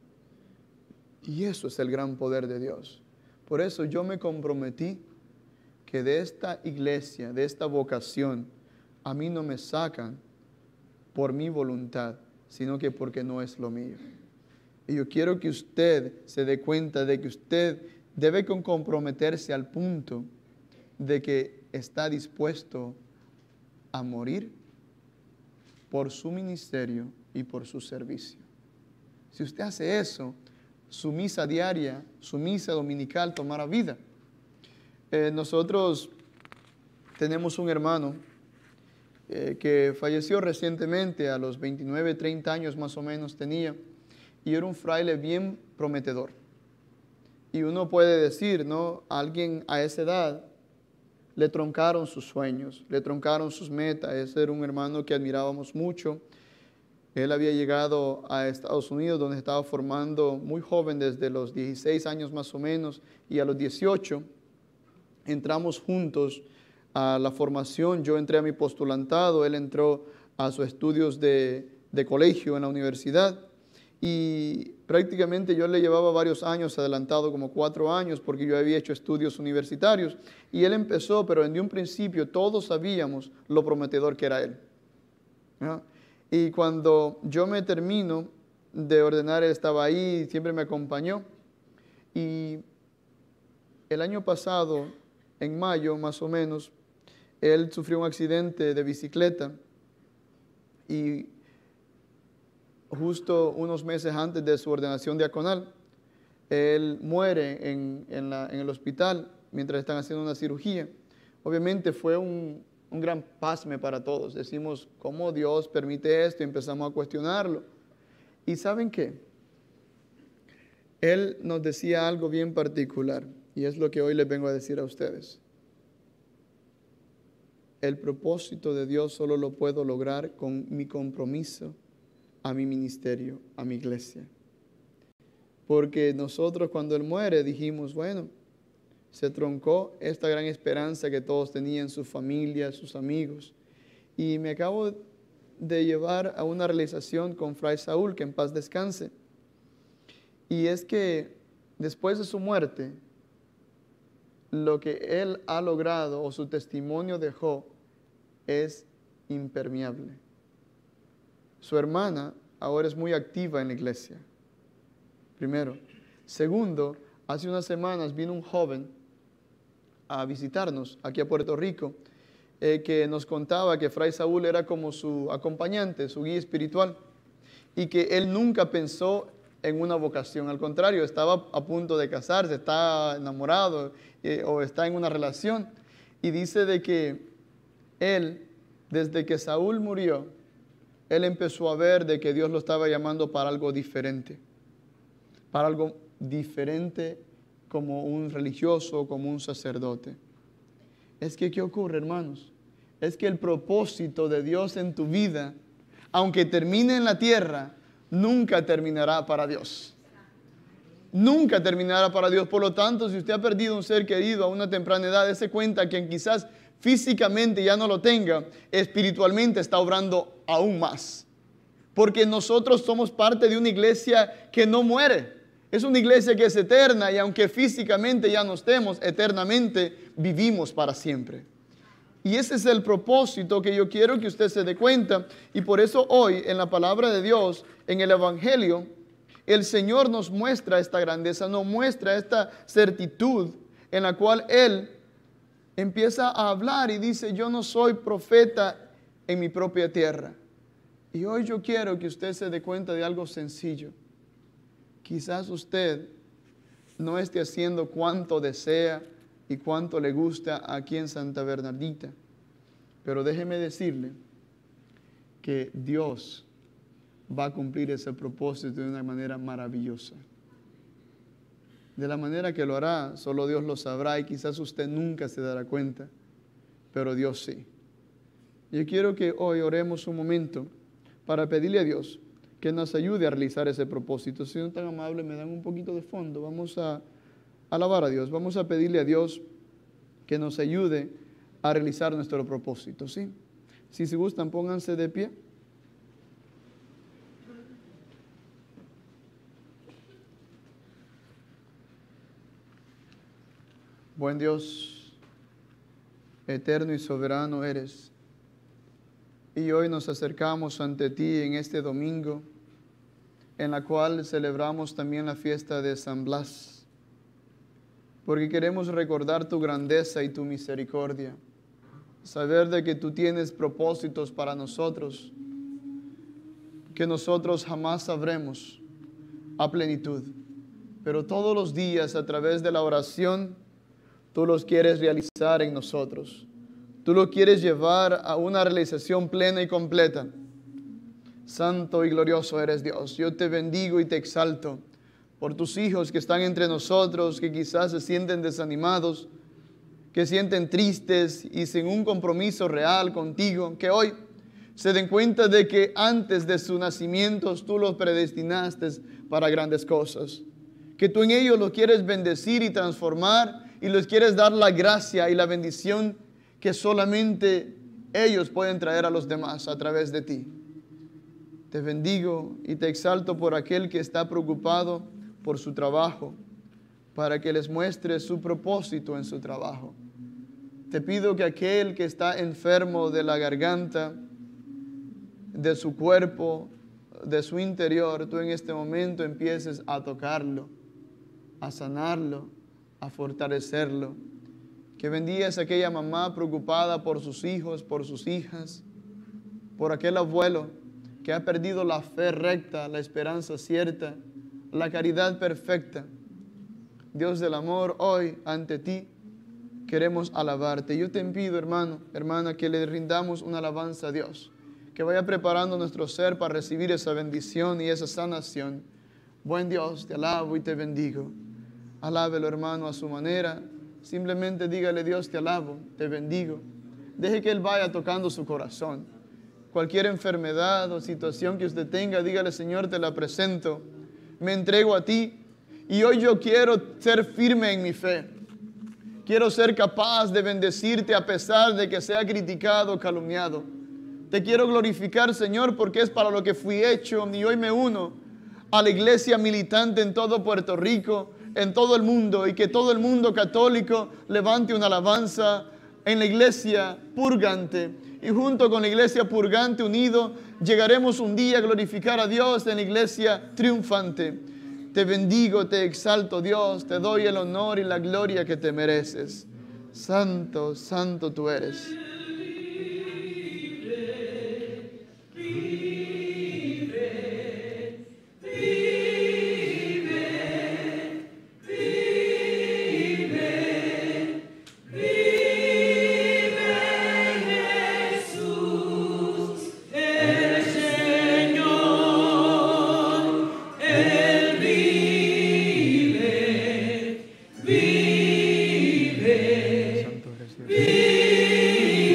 Y eso es el gran poder de Dios. Por eso yo me comprometí que de esta iglesia, de esta vocación, a mí no me sacan por mi voluntad, sino que porque no es lo mío. Y yo quiero que usted se dé cuenta de que usted debe comprometerse al punto de que está dispuesto a morir por su ministerio y por su servicio. Si usted hace eso, su misa diaria, su misa dominical tomará vida. Eh, nosotros tenemos un hermano eh, que falleció recientemente, a los veintinueve, treinta años más o menos tenía, y era un fraile bien prometedor. Y uno puede decir, ¿no? Alguien a esa edad le truncaron sus sueños, le truncaron sus metas. Ese era un hermano que admirábamos mucho. Él había llegado a Estados Unidos, donde estaba formando muy joven, desde los dieciséis años más o menos, y a los dieciocho entramos juntos a la formación. Yo entré a mi postulantado, él entró a sus estudios de, de colegio en la universidad, y prácticamente yo le llevaba varios años adelantado, como cuatro años, porque yo había hecho estudios universitarios, y él empezó, pero en un principio todos sabíamos lo prometedor que era él, ¿no? Y cuando yo me termino de ordenar, él estaba ahí, siempre me acompañó. Y el año pasado, en mayo más o menos, él sufrió un accidente de bicicleta. Y justo unos meses antes de su ordenación diaconal, él muere en, en, la, en el hospital mientras están haciendo una cirugía. Obviamente fue un... un gran pasme para todos. Decimos, ¿cómo Dios permite esto? Y empezamos a cuestionarlo. ¿Y saben qué? Él nos decía algo bien particular, y es lo que hoy les vengo a decir a ustedes. El propósito de Dios solo lo puedo lograr con mi compromiso a mi ministerio, a mi iglesia. Porque nosotros, cuando Él muere, dijimos, bueno, se truncó esta gran esperanza que todos tenían, sus familias, sus amigos. Y me acabo de llevar a una realización con Fray Saúl, que en paz descanse. Y es que después de su muerte, lo que él ha logrado o su testimonio dejó es impermeable. Su hermana ahora es muy activa en la iglesia, primero. Segundo, hace unas semanas vino un joven a visitarnos aquí a Puerto Rico, eh, que nos contaba que Fray Saúl era como su acompañante, su guía espiritual, y que él nunca pensó en una vocación. Al contrario, estaba a punto de casarse, está enamorado eh, o está en una relación, y dice de que él, desde que Saúl murió, él empezó a ver de que Dios lo estaba llamando para algo diferente, para algo diferente como un religioso, como un sacerdote. Es que, ¿qué ocurre, hermanos? es que el propósito de Dios en tu vida, aunque termine en la tierra, nunca terminará para Dios. Nunca terminará para Dios. Por lo tanto, si usted ha perdido un ser querido a una temprana edad, dése cuenta que quizás físicamente ya no lo tenga, espiritualmente está obrando aún más. Porque nosotros somos parte de una iglesia que no muere. Es una iglesia que es eterna y aunque físicamente ya no estemos, eternamente vivimos para siempre. Y ese es el propósito que yo quiero que usted se dé cuenta. Y por eso hoy en la palabra de Dios, en el Evangelio, el Señor nos muestra esta grandeza, nos muestra esta certitud en la cual Él empieza a hablar y dice, yo no soy profeta en mi propia tierra. Y hoy yo quiero que usted se dé cuenta de algo sencillo. Quizás usted no esté haciendo cuanto desea y cuanto le gusta aquí en Santa Bernardita. Pero déjeme decirle que Dios va a cumplir ese propósito de una manera maravillosa. De la manera que lo hará, solo Dios lo sabrá y quizás usted nunca se dará cuenta, pero Dios sí. Yo quiero que hoy oremos un momento para pedirle a Dios que nos ayude a realizar ese propósito. Si no tan amable, me dan un poquito de fondo. Vamos a alabar a Dios. Vamos a pedirle a Dios que nos ayude a realizar nuestro propósito, ¿sí? Si se gustan, pónganse de pie. Buen Dios, eterno y soberano eres. Y hoy nos acercamos ante ti en este domingo, en la cual celebramos también la fiesta de San Blas, porque queremos recordar tu grandeza y tu misericordia, saber de que tú tienes propósitos para nosotros, que nosotros jamás sabremos a plenitud, pero todos los días a través de la oración, tú los quieres realizar en nosotros. Tú lo quieres llevar a una realización plena y completa. Santo y glorioso eres Dios. Yo te bendigo y te exalto por tus hijos que están entre nosotros, que quizás se sienten desanimados, que sienten tristes y sin un compromiso real contigo, que hoy se den cuenta de que antes de sus nacimientos tú los predestinaste para grandes cosas, que tú en ellos los quieres bendecir y transformar y les quieres dar la gracia y la bendición que solamente ellos pueden traer a los demás a través de ti. Te bendigo y te exalto por aquel que está preocupado por su trabajo, para que les muestre su propósito en su trabajo. Te pido que aquel que está enfermo de la garganta, de su cuerpo, de su interior, tú en este momento empieces a tocarlo, a sanarlo, a fortalecerlo. Que bendigas a aquella mamá preocupada por sus hijos, por sus hijas, por aquel abuelo que ha perdido la fe recta, la esperanza cierta, la caridad perfecta. Dios del amor, hoy ante ti queremos alabarte. Yo te pido, hermano, hermana, que le rindamos una alabanza a Dios, que vaya preparando nuestro ser para recibir esa bendición y esa sanación. Buen Dios, te alabo y te bendigo. Alábelo, hermano, a su manera. Simplemente dígale, Dios, te alabo, te bendigo. Deje que Él vaya tocando su corazón. Cualquier enfermedad o situación que usted tenga, dígale, Señor, te la presento. Me entrego a ti y hoy yo quiero ser firme en mi fe. Quiero ser capaz de bendecirte a pesar de que sea criticado o calumniado. Te quiero glorificar, Señor, porque es para lo que fui hecho y hoy me uno a la iglesia militante en todo Puerto Rico, en todo el mundo, y que todo el mundo católico levante una alabanza en la iglesia purgante. Y junto con la iglesia purgante unido, llegaremos un día a glorificar a Dios en la iglesia triunfante. Te bendigo, te exalto, Dios, te doy el honor y la gloria que te mereces. Santo, santo tú eres. Vive.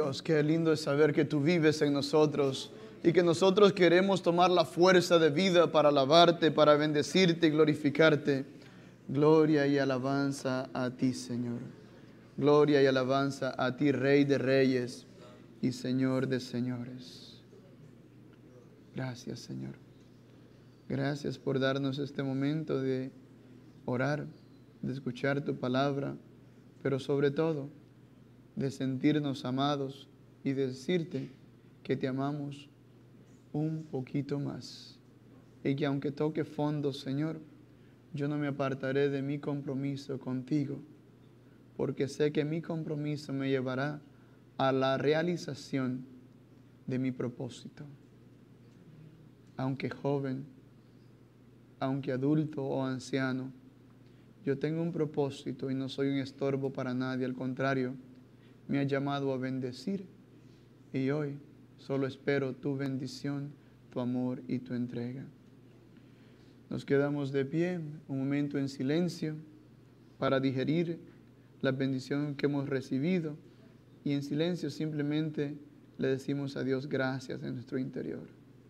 Dios, qué lindo es saber que tú vives en nosotros y que nosotros queremos tomar la fuerza de vida para alabarte, para bendecirte y glorificarte. Gloria y alabanza a ti, Señor. Gloria y alabanza a ti, Rey de Reyes y Señor de Señores. Gracias, Señor. Gracias por darnos este momento de orar, de escuchar tu palabra, pero sobre todo de sentirnos amados y de decirte que te amamos un poquito más. Y que aunque toque fondo, Señor, yo no me apartaré de mi compromiso contigo, porque sé que mi compromiso me llevará a la realización de mi propósito. Aunque joven, aunque adulto o anciano, yo tengo un propósito y no soy un estorbo para nadie. Al contrario, me ha llamado a bendecir y hoy solo espero tu bendición, tu amor y tu entrega. Nos quedamos de pie un momento en silencio para digerir la bendición que hemos recibido y en silencio simplemente le decimos a Dios gracias en nuestro interior.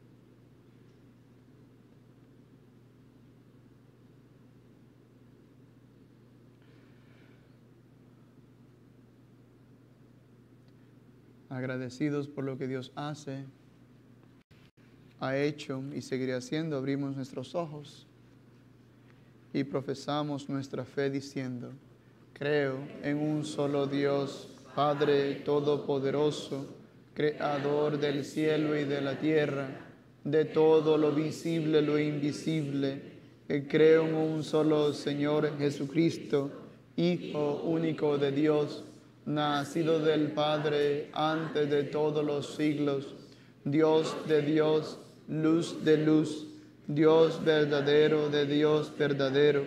Agradecidos por lo que Dios hace, ha hecho y seguirá haciendo, abrimos nuestros ojos y profesamos nuestra fe diciendo: creo en un solo Dios, Padre Todopoderoso, Creador del cielo y de la tierra, de todo lo visible, lo invisible. Y creo en un solo Señor Jesucristo, Hijo único de Dios, nacido del Padre antes de todos los siglos, Dios de Dios, luz de luz, Dios verdadero de Dios verdadero,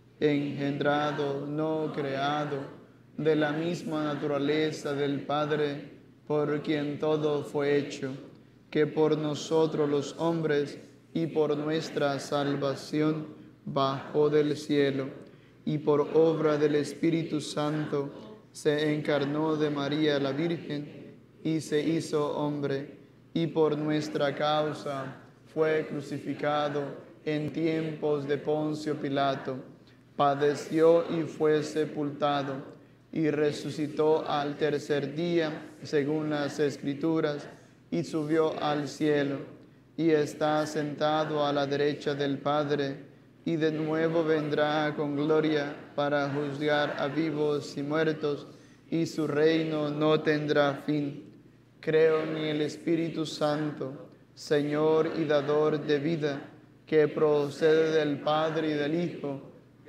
engendrado, no creado, de la misma naturaleza del Padre, por quien todo fue hecho, que por nosotros los hombres y por nuestra salvación bajó del cielo, y por obra del Espíritu Santo se encarnó de María la Virgen y se hizo hombre, y por nuestra causa fue crucificado en tiempos de Poncio Pilato, padeció y fue sepultado, y resucitó al tercer día, según las Escrituras, y subió al cielo, y está sentado a la derecha del Padre, y de nuevo vendrá con gloria para juzgar a vivos y muertos, y su reino no tendrá fin. Creo en el Espíritu Santo, Señor y dador de vida, que procede del Padre y del Hijo.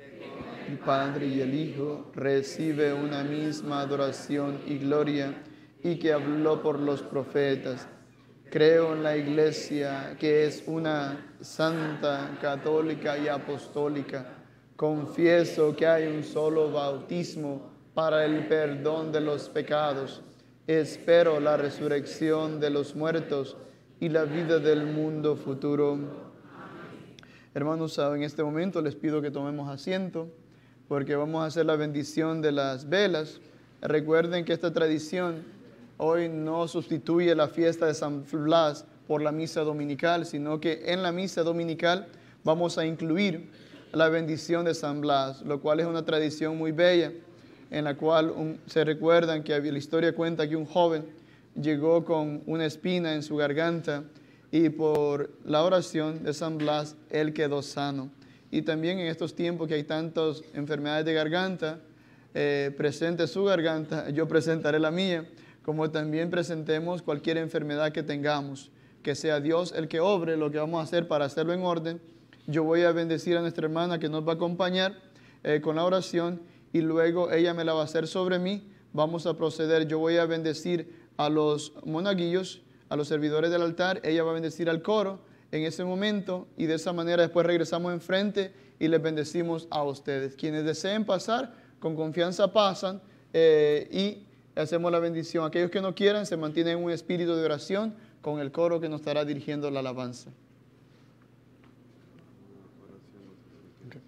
El Padre y el Hijo recibe una misma adoración y gloria, y que habló por los profetas. Creo en la Iglesia, que es una santa, católica y apostólica. Confieso que hay un solo bautismo para el perdón de los pecados. Espero la resurrección de los muertos y la vida del mundo futuro. Hermanos, en este momento les pido que tomemos asiento, porque vamos a hacer la bendición de las velas. Recuerden que esta tradición hoy no sustituye la fiesta de San Blas por la misa dominical, sino que en la misa dominical vamos a incluir la bendición de San Blas, lo cual es una tradición muy bella, en la cual un, se recuerdan que la historia cuenta que un joven llegó con una espina en su garganta y por la oración de San Blas él quedó sano. Y también en estos tiempos que hay tantas enfermedades de garganta, eh, presente su garganta, yo presentaré la mía, como también presentemos cualquier enfermedad que tengamos, que sea Dios el que obre lo que vamos a hacer para hacerlo en orden. Yo voy a bendecir a nuestra hermana que nos va a acompañar eh, con la oración, y luego ella me la va a hacer sobre mí. Vamos a proceder, yo voy a bendecir a los monaguillos, a los servidores del altar, ella va a bendecir al coro en ese momento, y de esa manera después regresamos enfrente y les bendecimos a ustedes. Quienes deseen pasar, con confianza pasan eh, y hacemos la bendición. Aquellos que no quieran se mantienen en un espíritu de oración con el coro que nos estará dirigiendo la alabanza. Okay.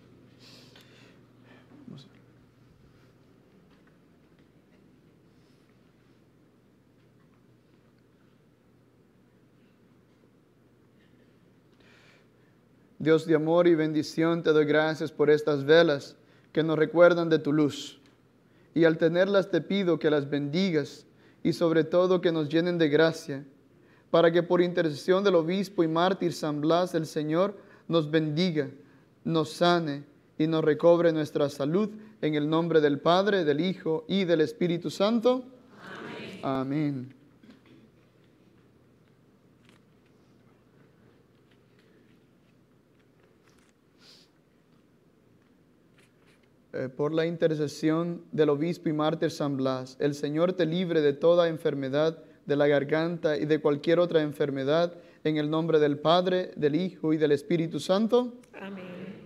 Dios de amor y bendición, te doy gracias por estas velas que nos recuerdan de tu luz. Y al tenerlas te pido que las bendigas y sobre todo que nos llenen de gracia, para que por intercesión del obispo y mártir San Blas el Señor nos bendiga, nos sane y nos recobre nuestra salud, en el nombre del Padre, del Hijo y del Espíritu Santo. Amén. Amén. Eh, por la intercesión del obispo y mártir San Blas, el Señor te libre de toda enfermedad de la garganta y de cualquier otra enfermedad, en el nombre del Padre, del Hijo y del Espíritu Santo. Amén.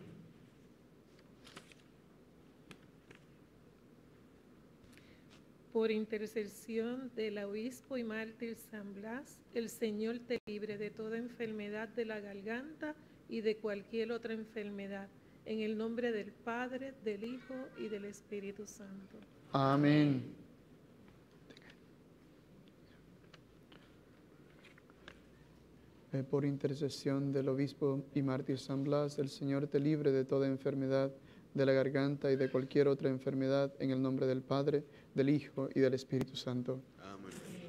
Por intercesión del obispo y mártir San Blas, el Señor te libre de toda enfermedad de la garganta y de cualquier otra enfermedad, en el nombre del Padre, del Hijo y del Espíritu Santo. Amén. Eh, por intercesión del obispo y mártir San Blas, el Señor te libre de toda enfermedad de la garganta y de cualquier otra enfermedad, en el nombre del Padre, del Hijo y del Espíritu Santo. Amén.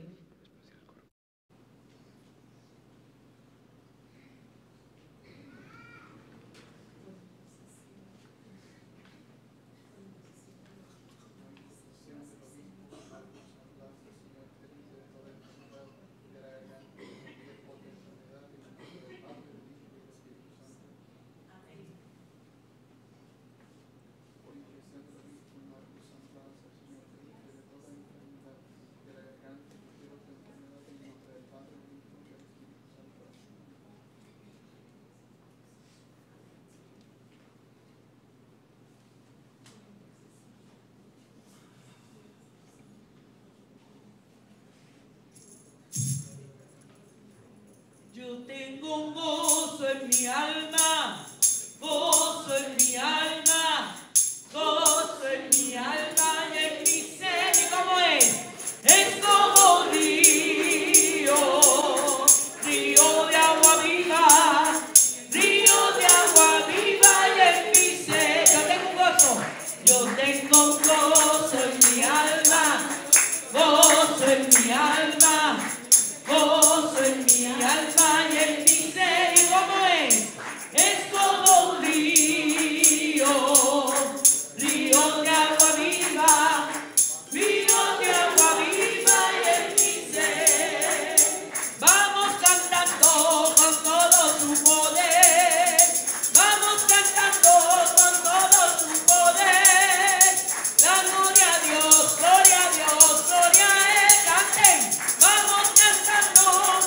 Yo tengo un gozo en mi alma, gozo en mi alma, gozo en mi alma y en mi ser. ¿Y cómo es? Es como río, río de agua viva, río de agua viva y en mi ser. Yo tengo un gozo, yo tengo un gozo en mi alma, gozo en mi alma, gozo en mi alma y en mi ser. ¿Y cómo es? Es como un río, río de agua viva, río de agua viva y en mi ser. Vamos cantando con todo su poder, vamos cantando con todo su poder. La gloria a Dios, gloria a Dios, gloria a Él. Canten, vamos cantando.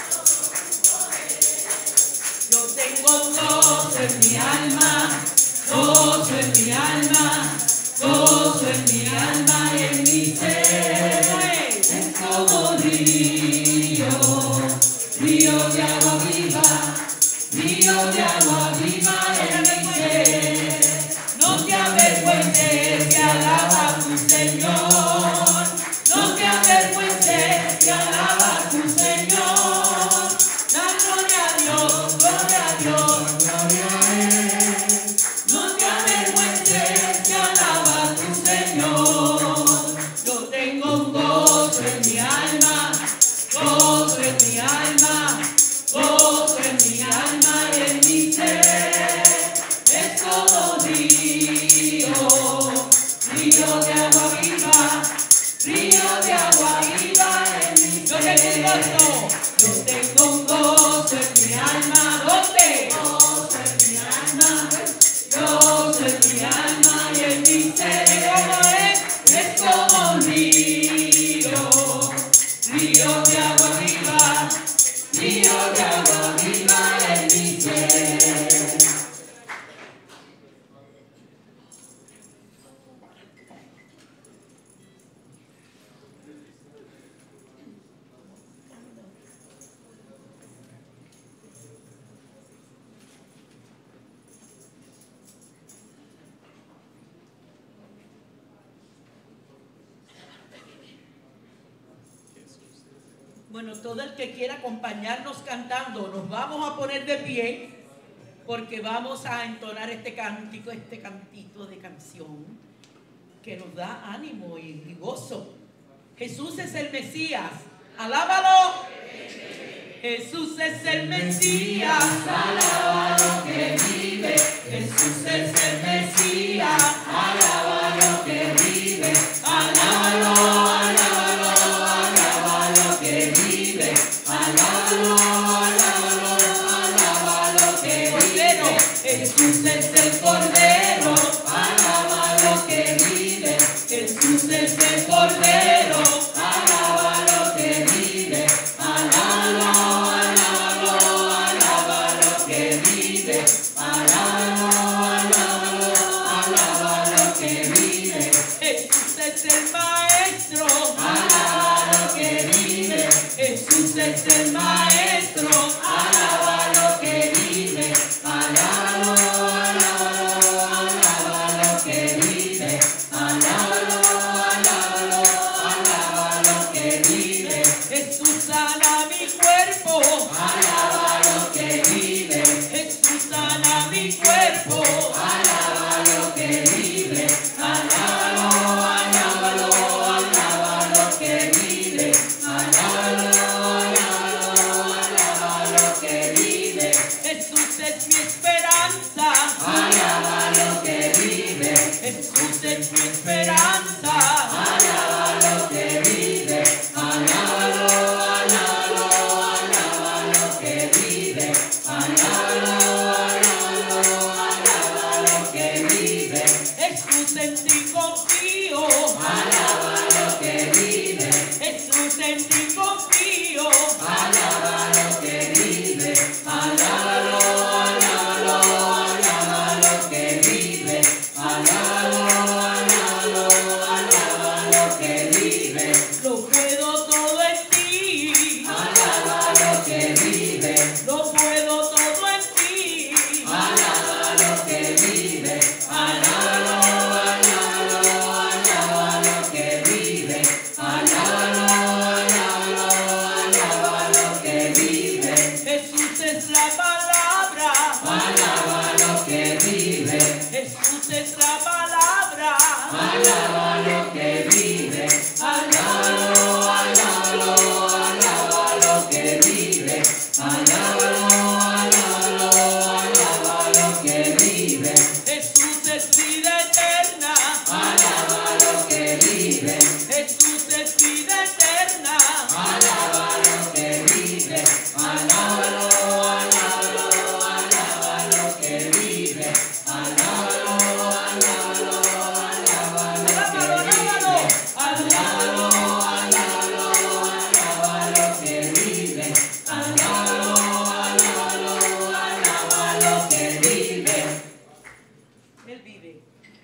Yo tengo gozo en mi alma, gozo en mi alma, gozo en mi alma y en mi ser. Es como río, río de agua viva, río de agua viva en mi ser. No te avergüences que alaba a tu Señor, no te avergüences que alaba a tu Señor. La gloria a Dios, gloria a Dios, gloria a Él. No te avergüences que alaba a tu Señor. Yo tengo un gozo en mi alma, gozo en mi alma, gozo en mi alma y en mi ser. Es como río, río de agua viva, río de agua viva en mi ser. Yo tengo un gozo, yo tengo un gozo en mi alma. ¿Dónde? Gozo en mi alma, gozo en mi alma y en mi ser. ¿Y cómo es? Es como un río, río de agua viva, río de agua viva en mi ser. Bueno, todo el que quiera acompañarnos cantando, nos vamos a poner de pie porque vamos a entonar este cántico, este cantito de canción que nos da ánimo y, y gozo. Jesús es el Mesías, alábalo. Jesús es el Mesías, alábalo que vive. Jesús es el Mesías, alábalo que vive. Alábalo, alábalo, alábalo que vive. Alábalo, alábalo, alábalo que vive. Jesús es el Cordero, alábalo que vive. Jesús es el Cordero, alábalo que vive. Alábalo, alábalo, alábalo que vive. Alábalo, alábalo, alábalo que vive. Jesús es el Maestro, alábalo que vive. Jesús es el Maestro, alábalo que vive. Alábalo, alábalo, alábalo que vive. Alábalo, alábalo, alábalo que vive. Jesús sana mi cuerpo, alábalo que vive. Jesús sana mi cuerpo, alábalo que vive. Alábalo, alábalo, alábalo que vive. Alábalo, alábalo, alábalo que vive. Jesús es mi esperanza, alábalo que vive. Jesús es mi esperanza, alábalo que vive. Alábalo, alábalo, alábalo que vive. Alábalo, alábalo, alábalo que vive. Jesús en ti confío, alábalo que vive. Jesús en ti confío, alábalo que vive. Alábalo, alábalo, alábalo que vive. Alábalo, alábalo, alábalo que vive. Lo puedo todo en ti, alábalo que vive. Lo puedo todo en ti, alábalo que vive. Alábalo, alábalo, alábalo que vive. Alábalo, alábalo, alábalo que vive. Jesús es la palabra, alábalo que vive. Jesús es la palabra, alábalo que vive. Alábalo, alábalo, alábalo que vive. Alábalo, alábalo, alábalo que vive. Jesús es vida eterna, alábalo que vive. Jesús es vida eterna, alábalo que vive. Alábalo, alábalo, alábalo que vive. Alábalo, alábalo, alábalo que vive. Alábalo, alábalo, alábalo que vive. Alábalo, alábalo, alábalo que vive. Él vive.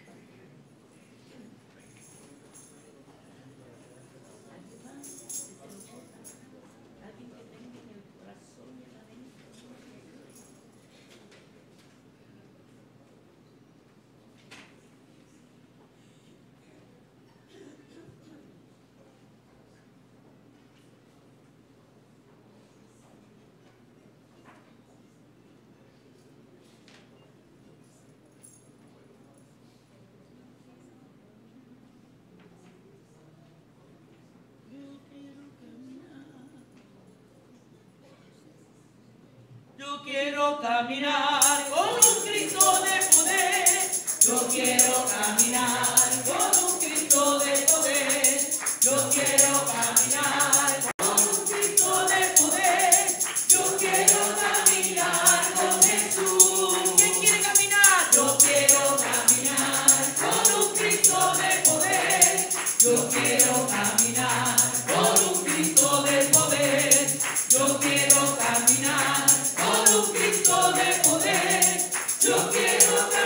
Yo quiero caminar con un Cristo de poder. Yo quiero caminar con un Cristo de poder. Yo quiero caminar con un Cristo de poder. Yo quiero caminar con Jesús. ¿Quién quiere caminar? Yo quiero caminar con un Cristo de poder. Yo quiero caminar con un Cristo de poder. Yo quiero caminar con un Cristo de poder. Yo quiero caminar.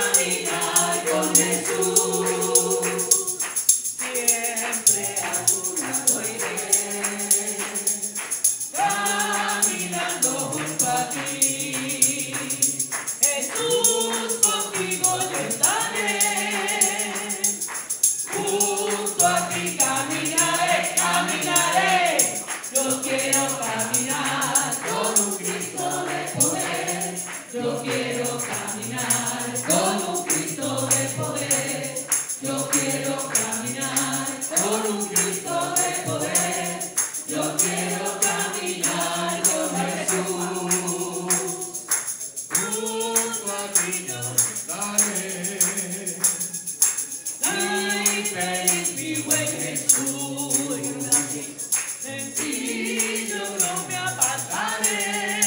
poder. Yo quiero caminar con un Cristo de poder. Yo quiero caminar con Jesús. Junto a ti yo estaré. Ay, feliz mi buen Jesús. En ti yo no me apartaré.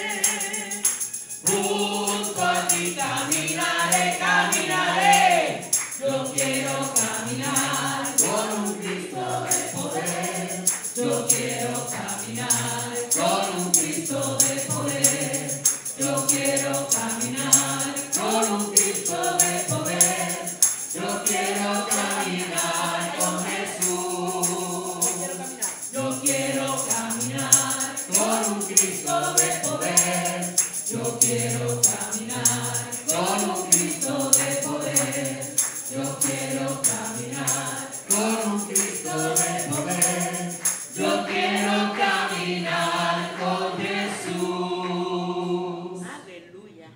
Junto a ti caminaré, caminaré. Yo quiero caminar con un Cristo de poder. Yo quiero caminar con un Cristo de poder. Yo quiero caminar con un Cristo de poder. Yo quiero caminar con Jesús. Yo quiero caminar con un Cristo de poder. Yo quiero caminar con un Cristo de poder. Yo quiero caminar con un Cristo de poder. Yo quiero caminar con Jesús. Aleluya.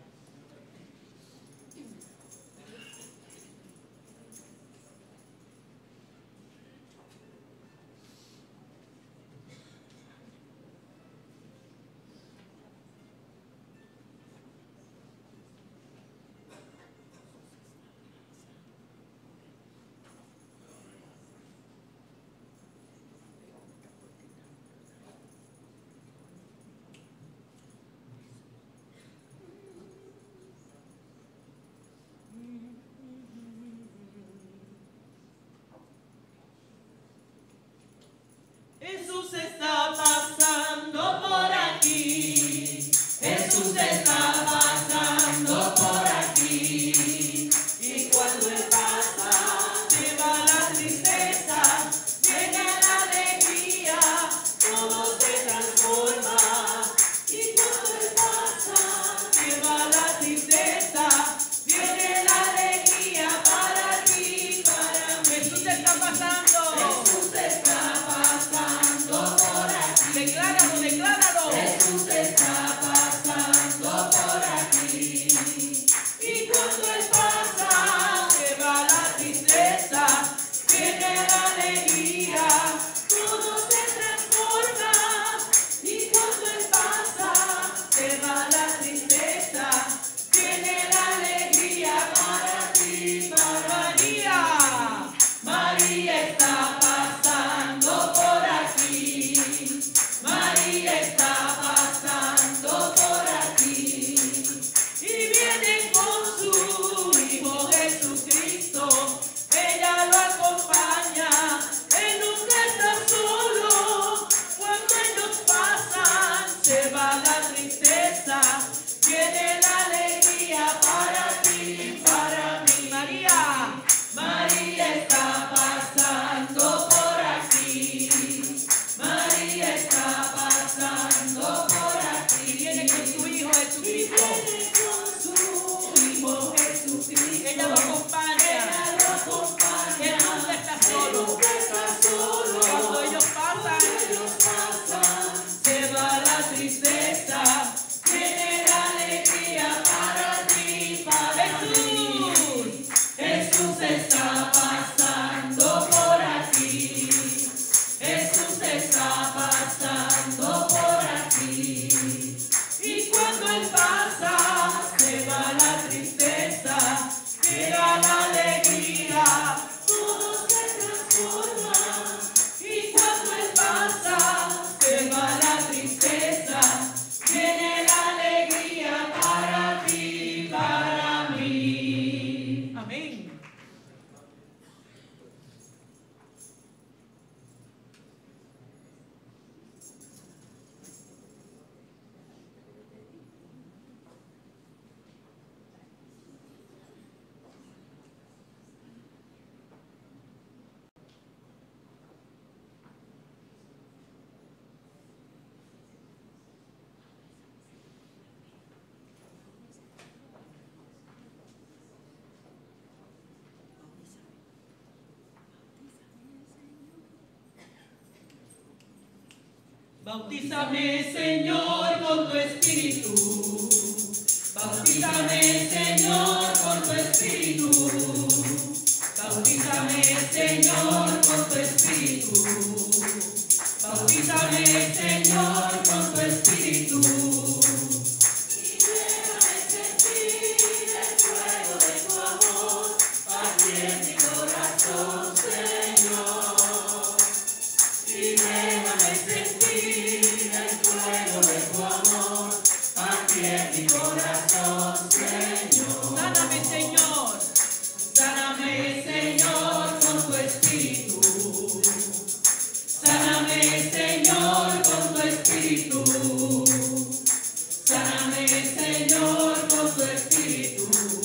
Jesús está pasando por aquí. Jesús está pasando por aquí. Y cuando Él pasa, se va la tristeza, llega la alegría, todo se transforma. Y cuando Él pasa, se va la tristeza, viene la alegría para ti, para mí. Jesús está pasando. Jesús está pasando por aquí. Decláralo, decláralo. Jesús está pasando por aquí. Y cuando Él pasa, se va la tristeza, viene la alegría, todo se transforma. Y cuando Él pasa, se va la tristeza, viene la alegría para ti, para María. María está pasando por aquí. María está pasando por aquí. Y viene con su Hijo Jesucristo. Ella lo acompaña. Él nunca está solo. Cuando ellos pasan, se va la tristeza. Viene la alegría para ti, para mí. María, María está pasando por aquí. María está pasando por aquí. Viene con su Hijo Jesucristo. Viene con su Hijo Jesucristo. Ella lo acompaña. Ella lo acompaña. Él nunca está solo. Él nunca está solo. Cuando ellos pasan, cuando ellos pasan, se va la tristeza. Viene la alegría para ti, para Jesús. Jesús está pasando por aquí. Jesús está pasando por aquí. Y cuando Él pasa, se va la tristeza, llega la alegría, todo se transforma. Y cuando Él pasa, se va la tristeza, viene la alegría para ti, para mí. Amén. Bautízame, Señor, con tu Espíritu. Bautízame, Señor, con tu espíritu. Bautízame, Señor, con tu espíritu. Bautízame, Señor, con tu espíritu. Y déjame sentir el fuego de tu amor, aquí en mi corazón, Señor. Y déjame sentir el fuego de tu amor, aquí en mi corazón, Señor. Sáname, Señor. Sáname, Señor, con tu espíritu. Sáname, Señor, con tu espíritu. Sáname, Señor, con tu espíritu.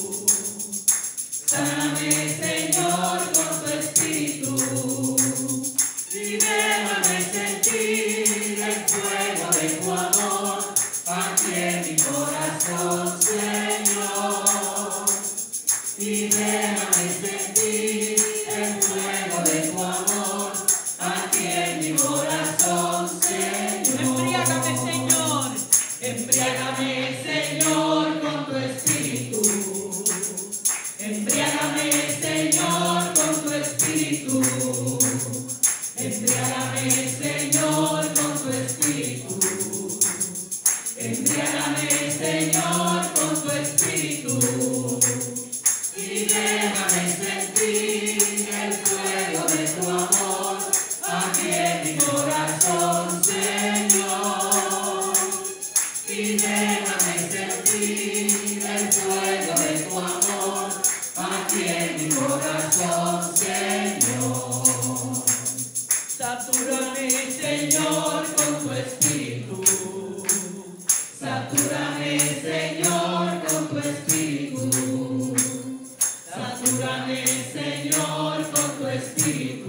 Sáname, Señor, con tu espíritu. Y déjame sentir el fuego de tu amor aquí en mi corazón, Señor. Y déjame sentir el fuego de tu amor aquí en mi corazón, Señor. Embriágame, Señor. Embriágame, Señor, con tu espíritu. Embriágame, Señor, con tu espíritu. Embriágame, Señor, con tu espíritu. Embriágame, Señor, con tu espíritu. Y déjame sentir el fuego de tu amor aquí en mi corazón, Señor. Y déjame sentir el fuego de tu amor aquí en mi corazón, Señor. Satúrame, Señor, con tu espíritu. Satúrame, Señor, con tu espíritu. Satúrame, Señor, con tu espíritu.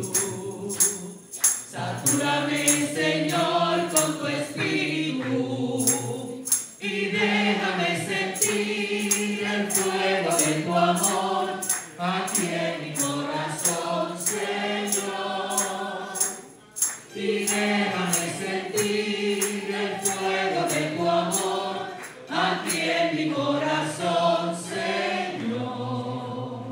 Satúrame, Señor, con tu espíritu. Y déjame sentir el fuego de tu amor aquí en mi corazón, Señor. Y déjame sentir el fuego de tu amor aquí en mi corazón, Señor.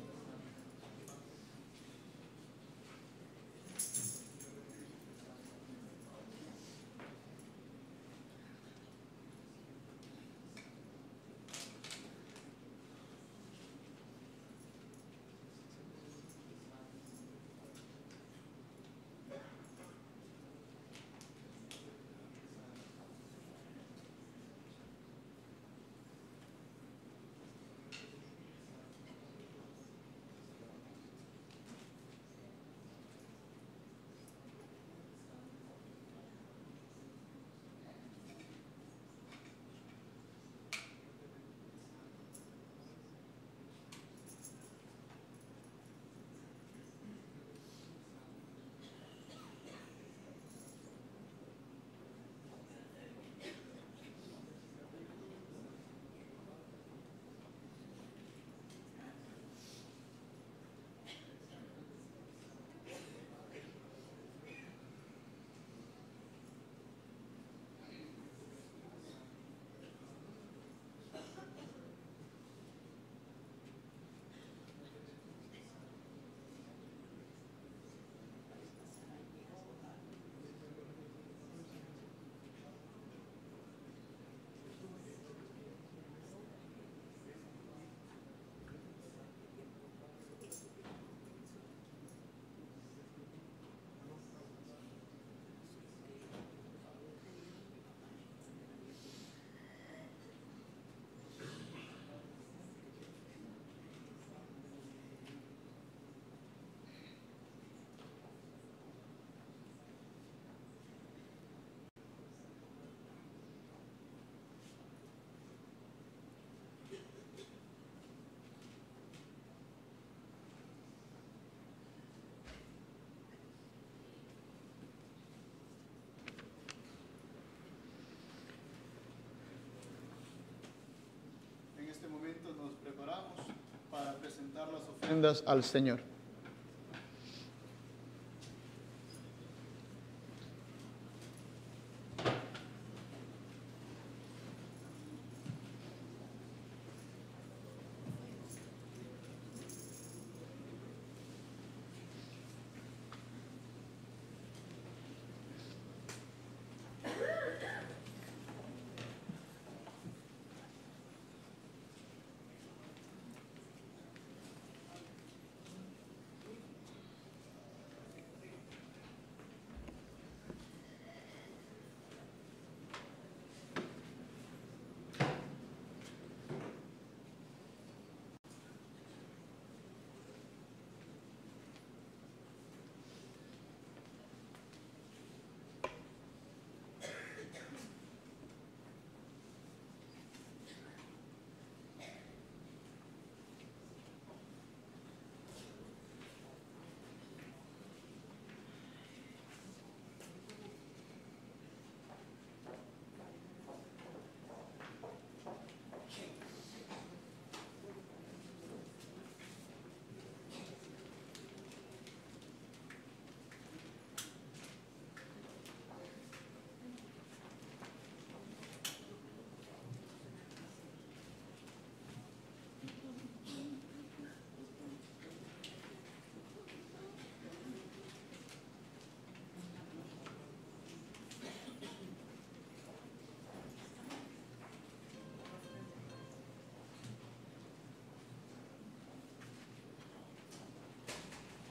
Nos preparamos para presentar las ofrendas al Señor.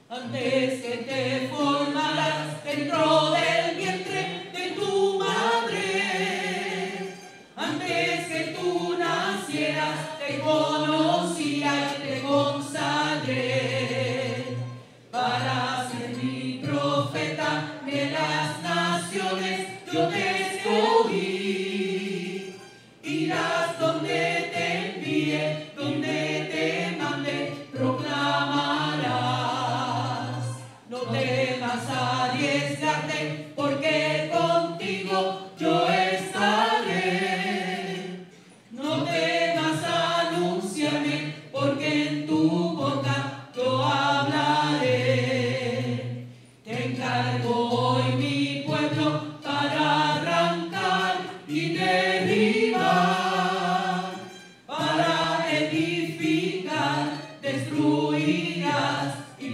Antes que te formaras dentro del vientre de tu madre, antes que tú nacieras, te conocía y te consagré para ser mi profeta de las naciones. Yo te escogí, irás donde te envíe, donde te mande, proclamarás. No temas arriesgarte, porque contigo yo estaré. No temas anunciarme, porque en tu boca yo hablaré. Te encargo hoy mi pueblo para arrancar y derribar, para edificar, destruirás y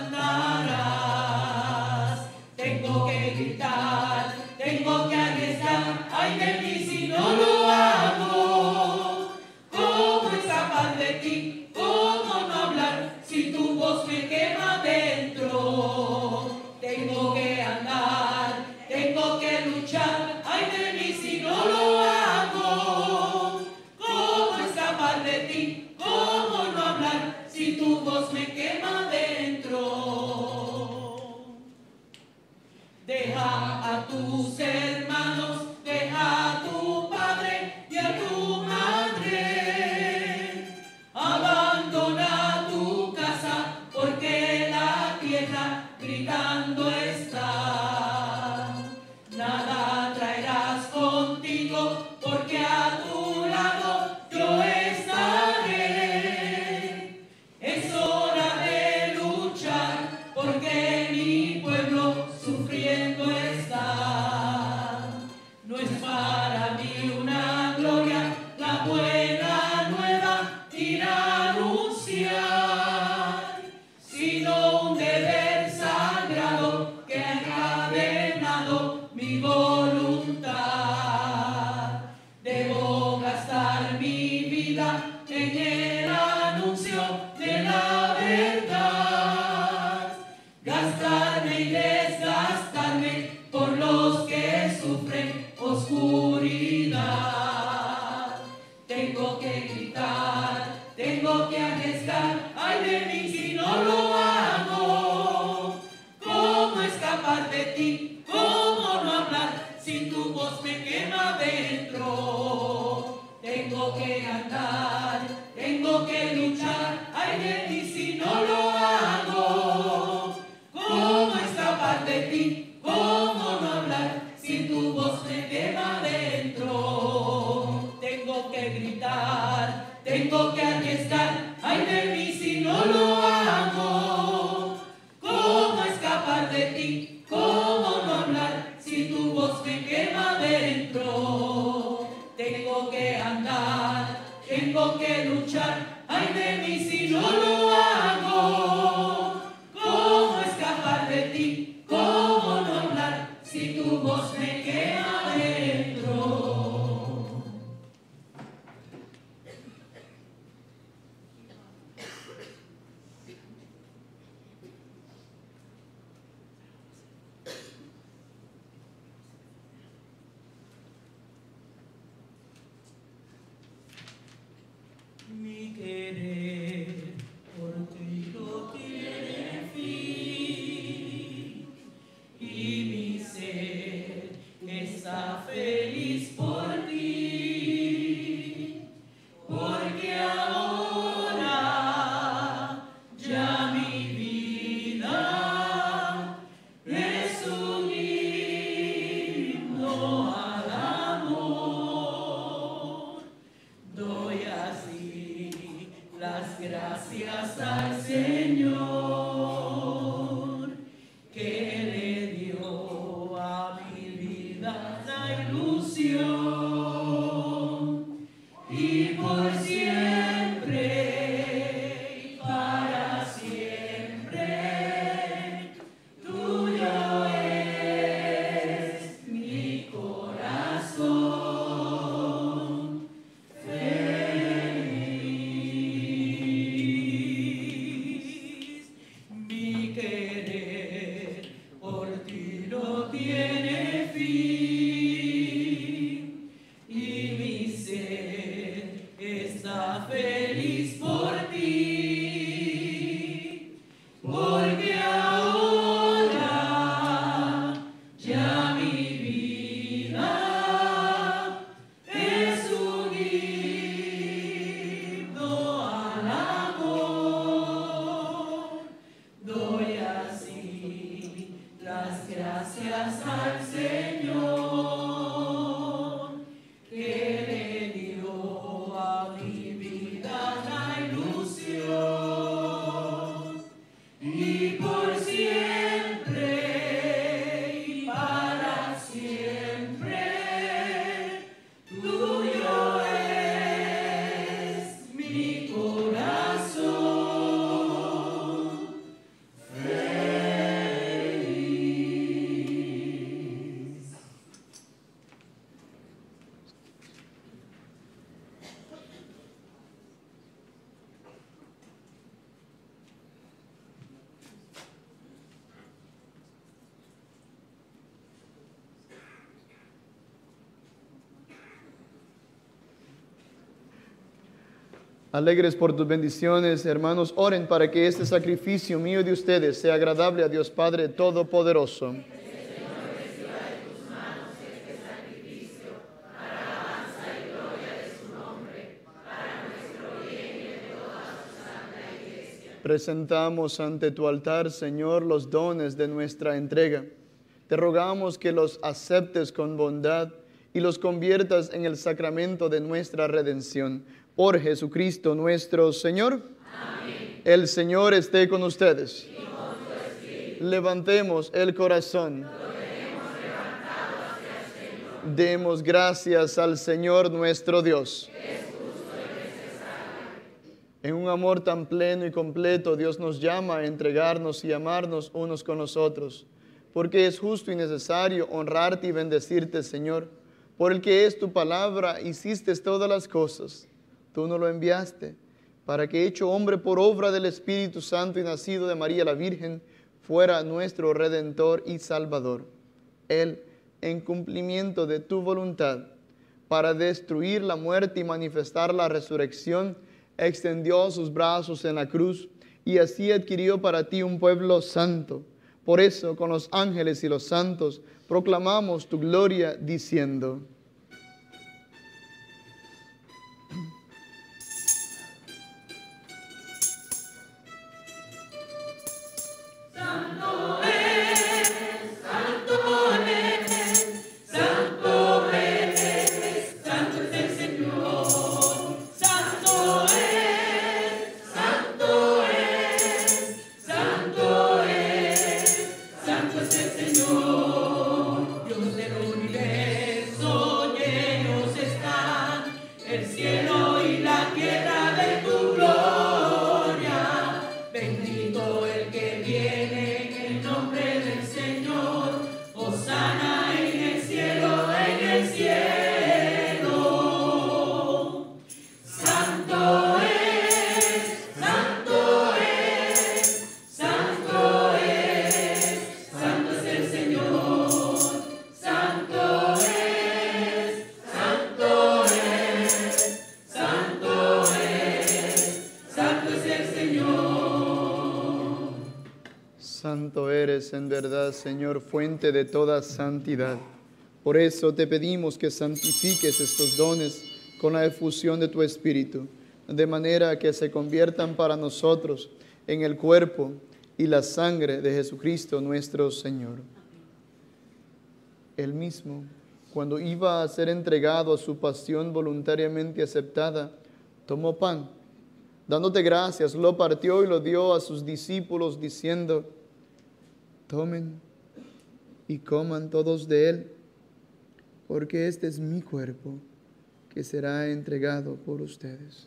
plantarás. Tengo que gritar, tengo que arriesgar, ay de mí si no lo hago. ¿Cómo escapar de ti? ¿Cómo no hablar si tu voz me quema dentro? Tengo que andar, tengo que luchar, ay de mí si no lo hago. ¿Cómo escapar de ti? ¿Cómo no hablar si tu voz me quema dentro? Deja a tus hermanos, deja a tu padre y a tu madre. Abandona tu casa, porque la tierra gritando está. Nada traerás contigo, porque a tu lado yo estaré. Es hora de luchar, porque mi pueblo sufriendo está. No es para mí una gloria la buena nueva ir a anunciar, sino un deber sagrado que ha encadenado mi voluntad. Debo gastar mi vida en el anuncio de la verdad, gastarme y desgastarme por los que sufren oscuridad. Tengo que gritar, tengo que arriesgar, ay de mí si no lo hago. ¿Cómo escapar de ti? ¿Cómo no hablar si tu voz me quema dentro? Tengo que andar, tengo que luchar, ay de mí si no lo hago. ¿Cómo escapar de ti? ¿Cómo no hablar si tu voz me quema dentro? Tengo que gritar, tengo que arriesgar, ay de mí si no lo hago. ¿Cómo escapar de ti? ¿Cómo no hablar si tu voz me quema dentro? Tengo que andar, tengo que luchar, ay de mí si no lo hago. ¿Cómo escapar de ti? ¿Cómo no hablar si tu voz me quema dentro? Mi querer por ti no tiene fin, y mi ser está feliz por ti, porque ahora ya mi vida es un himno al amor. Doy así la Alegres por tus bendiciones, hermanos, oren para que este sacrificio mío de ustedes sea agradable a Dios Padre Todopoderoso. Presentamos ante tu altar, Señor, los dones de nuestra entrega. Te rogamos que los aceptes con bondad y los conviertas en el sacramento de nuestra redención. Por Jesucristo nuestro Señor. Amén. El Señor esté con ustedes. Y con tu espíritu. Levantemos el corazón. Lo tenemos levantado hacia el Señor. Demos gracias al Señor nuestro Dios. Es justo y necesario. En un amor tan pleno y completo, Dios nos llama a entregarnos y amarnos unos con los otros, porque es justo y necesario honrarte y bendecirte, Señor, por el que es tu palabra, hiciste todas las cosas. Tú nos lo enviaste, para que, hecho hombre por obra del Espíritu Santo y nacido de María la Virgen, fuera nuestro Redentor y Salvador. Él, en cumplimiento de tu voluntad, para destruir la muerte y manifestar la resurrección, extendió sus brazos en la cruz y así adquirió para ti un pueblo santo. Por eso, con los ángeles y los santos, proclamamos tu gloria diciendo: Santo eres en verdad, Señor, fuente de toda santidad. Por eso te pedimos que santifiques estos dones con la efusión de tu Espíritu, de manera que se conviertan para nosotros en el cuerpo y la sangre de Jesucristo nuestro Señor. Él mismo, cuando iba a ser entregado a su pasión voluntariamente aceptada, tomó pan, dándote gracias, lo partió y lo dio a sus discípulos, diciendo: tomen y coman todos de él, porque este es mi cuerpo, que será entregado por ustedes.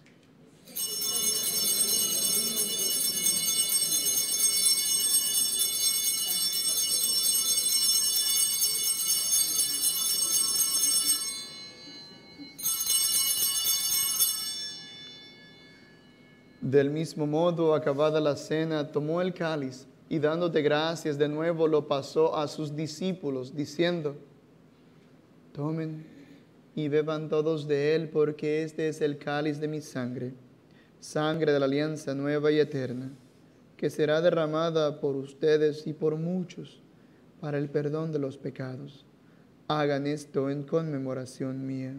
Del mismo modo, acabada la cena, tomó el cáliz y dándote gracias de nuevo lo pasó a sus discípulos, diciendo: tomen y beban todos de él, porque este es el cáliz de mi sangre, sangre de la alianza nueva y eterna, que será derramada por ustedes y por muchos para el perdón de los pecados. Hagan esto en conmemoración mía.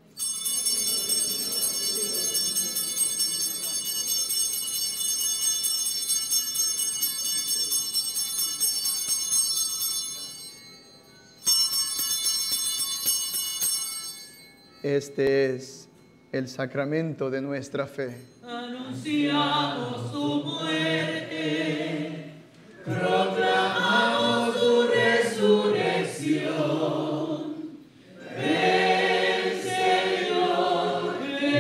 Este es el sacramento de nuestra fe. Anunciamos tu muerte, proclamamos tu resurrección. Ven, Señor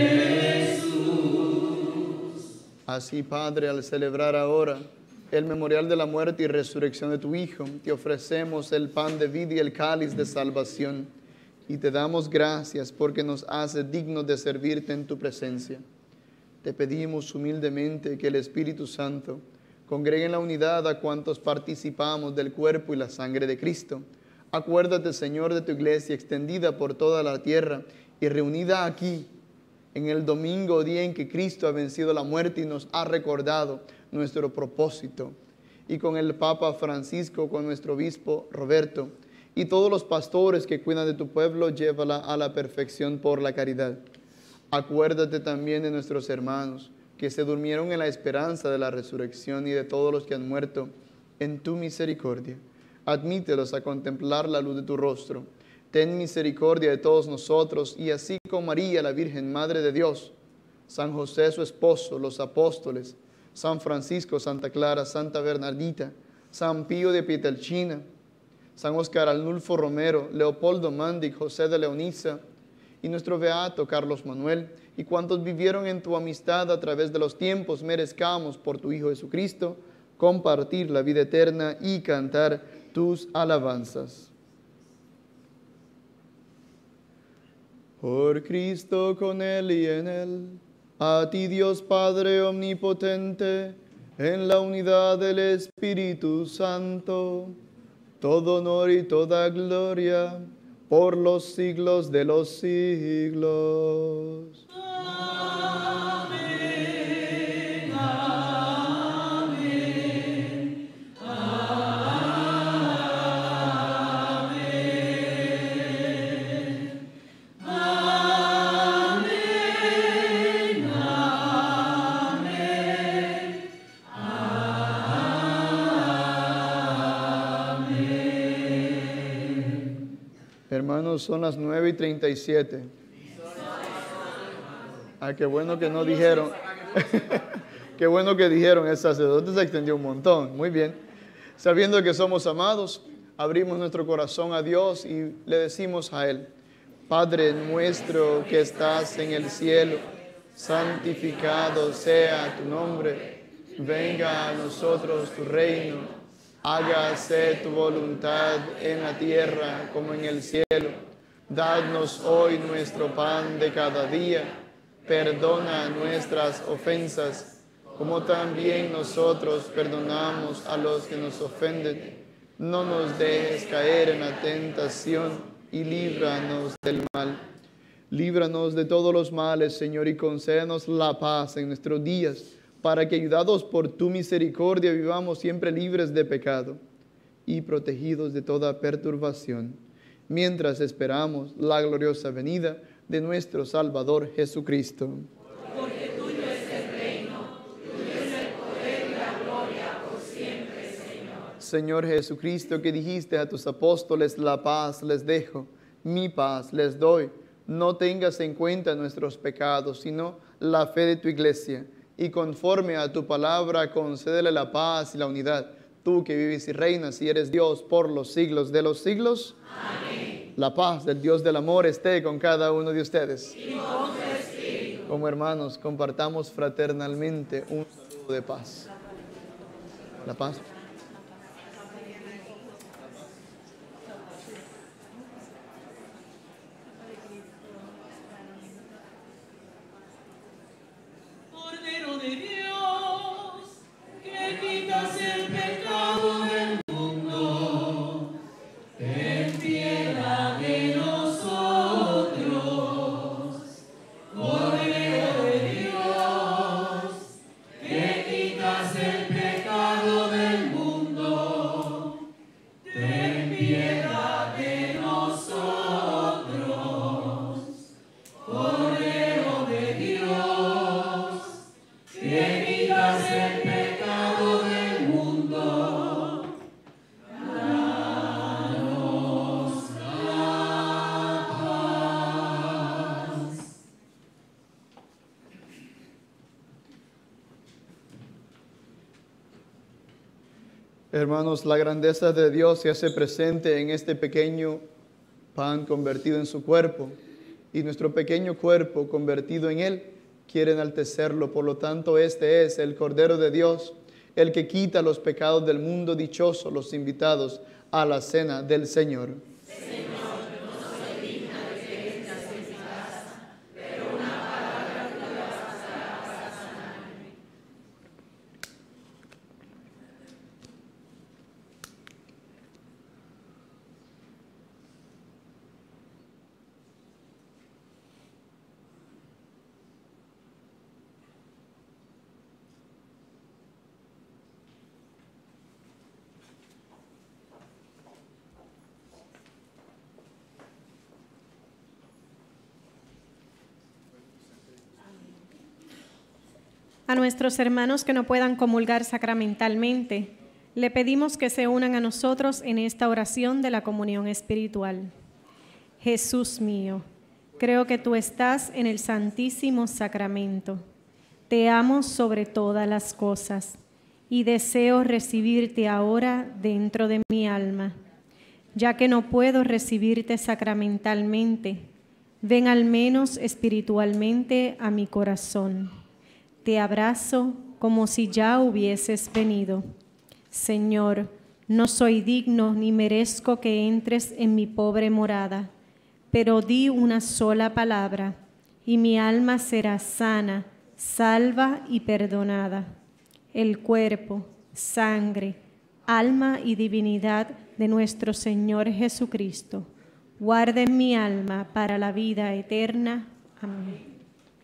Jesús. Así, Padre, al celebrar ahora el memorial de la muerte y resurrección de tu Hijo, te ofrecemos el pan de vida y el cáliz de salvación. Y te damos gracias porque nos hace dignos de servirte en tu presencia. Te pedimos humildemente que el Espíritu Santo congregue en la unidad a cuantos participamos del cuerpo y la sangre de Cristo. Acuérdate, Señor, de tu iglesia extendida por toda la tierra y reunida aquí en el domingo, día en que Cristo ha vencido la muerte y nos ha recordado nuestro propósito. Y con el Papa Francisco, con nuestro obispo Roberto y todos los pastores que cuidan de tu pueblo, llévala a la perfección por la caridad. Acuérdate también de nuestros hermanos que se durmieron en la esperanza de la resurrección y de todos los que han muerto en tu misericordia. Admítelos a contemplar la luz de tu rostro. Ten misericordia de todos nosotros, y así con María, la Virgen Madre de Dios, San José su esposo, los apóstoles, San Francisco, Santa Clara, Santa Bernardita, San Pío de Pietrelcina, San Óscar Arnulfo Romero, Leopoldo Mandic, José de Leonisa, y nuestro beato Carlos Manuel, y cuantos vivieron en tu amistad a través de los tiempos, merezcamos por tu Hijo Jesucristo compartir la vida eterna y cantar tus alabanzas. Por Cristo, con Él y en Él, a ti Dios Padre omnipotente, en la unidad del Espíritu Santo, todo honor y toda gloria, por los siglos de los siglos. Amén, amén, amén, amén, amén. Hermanos, son las nueve y treinta y siete. Ah, qué bueno que no dijeron. Qué bueno que dijeron, el sacerdote se extendió un montón. Muy bien. Sabiendo que somos amados, abrimos nuestro corazón a Dios y le decimos a Él: Padre nuestro que estás en el cielo, santificado sea tu nombre. Venga a nosotros tu reino. Hágase tu voluntad en la tierra como en el cielo. Dadnos hoy nuestro pan de cada día. Perdona nuestras ofensas, como también nosotros perdonamos a los que nos ofenden. No nos dejes caer en la tentación y líbranos del mal. Líbranos de todos los males, Señor, y concédenos la paz en nuestros días, para que, ayudados por tu misericordia, vivamos siempre libres de pecado y protegidos de toda perturbación, mientras esperamos la gloriosa venida de nuestro Salvador Jesucristo. Porque tuyo es el reino, tuyo es el poder y la gloria por siempre, Señor. Señor Jesucristo, que dijiste a tus apóstoles: la paz les dejo, mi paz les doy. No tengas en cuenta nuestros pecados, sino la fe de tu iglesia, y conforme a tu palabra concédele la paz y la unidad. Tú que vives y reinas y eres Dios por los siglos de los siglos. Amén. La paz del Dios del amor esté con cada uno de ustedes. Y con tu espíritu. Como hermanos, compartamos fraternalmente un saludo de paz. La paz. Cordero de Dios, que quitas el pecado del mundo, ten piedad de nosotros. Cordero de Dios, que quitas el pecado del mundo, ten piedad de nosotros. Cordero de Dios, que quitas el pecado del mundo, danos la paz. Hermanos, la grandeza de Dios se hace presente en este pequeño pan convertido en su cuerpo, y nuestro pequeño cuerpo convertido en Él quiere enaltecerlo. Por lo tanto, este es el Cordero de Dios, el que quita los pecados del mundo. Dichosos los invitados a la cena del Señor. A nuestros hermanos que no puedan comulgar sacramentalmente, le pedimos que se unan a nosotros en esta oración de la comunión espiritual. Jesús mío, creo que tú estás en el Santísimo Sacramento. Te amo sobre todas las cosas y deseo recibirte ahora dentro de mi alma. Ya que no puedo recibirte sacramentalmente, ven al menos espiritualmente a mi corazón. Te abrazo como si ya hubieses venido. Señor, no soy digno ni merezco que entres en mi pobre morada, pero di una sola palabra y mi alma será sana, salva y perdonada. El cuerpo, sangre, alma y divinidad de nuestro Señor Jesucristo, guarden mi alma para la vida eterna. Amén.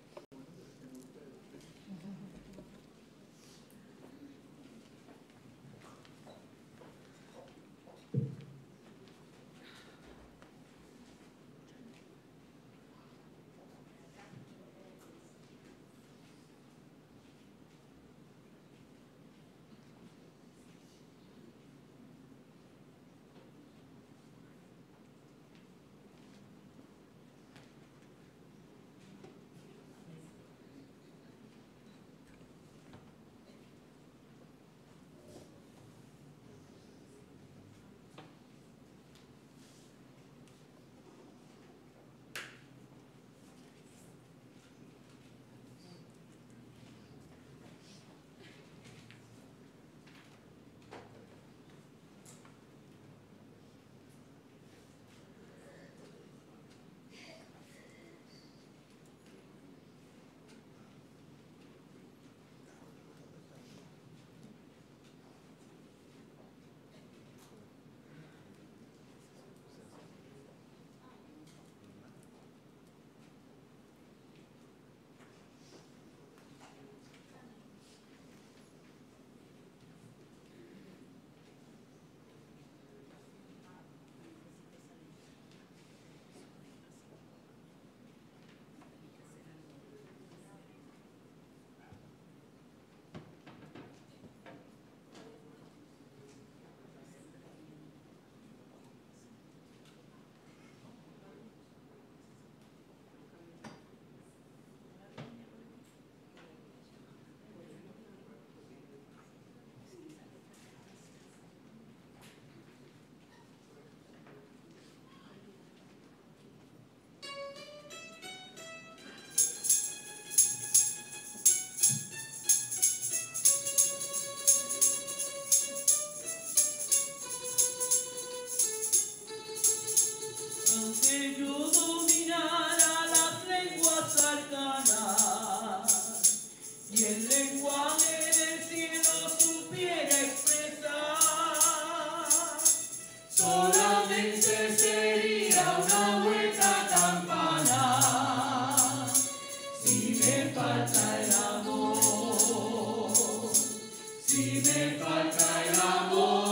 Aunque yo dominara las lenguas arcanas y el lenguaje del cielo supiera expresar, solamente sería una hueca campana si me falta el amor, si me falta el amor.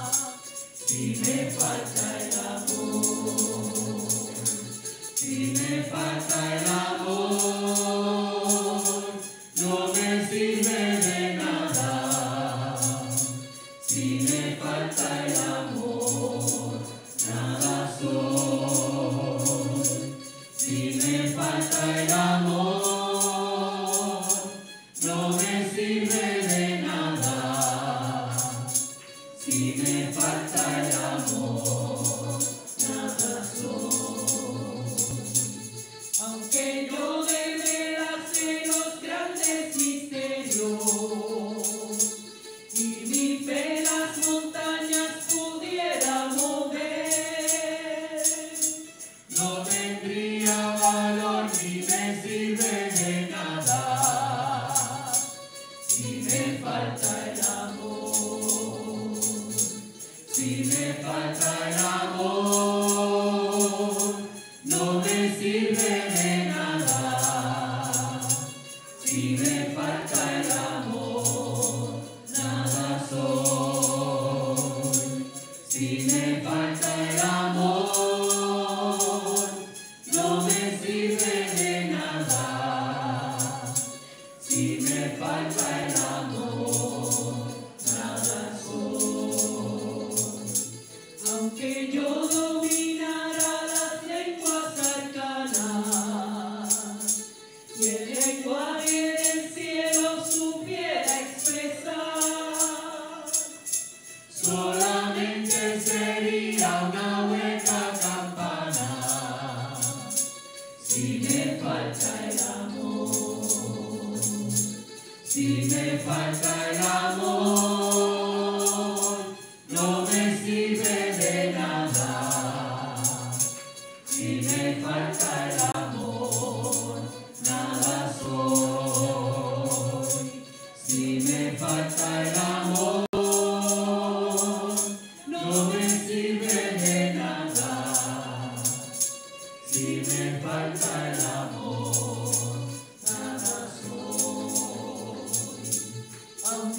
Si me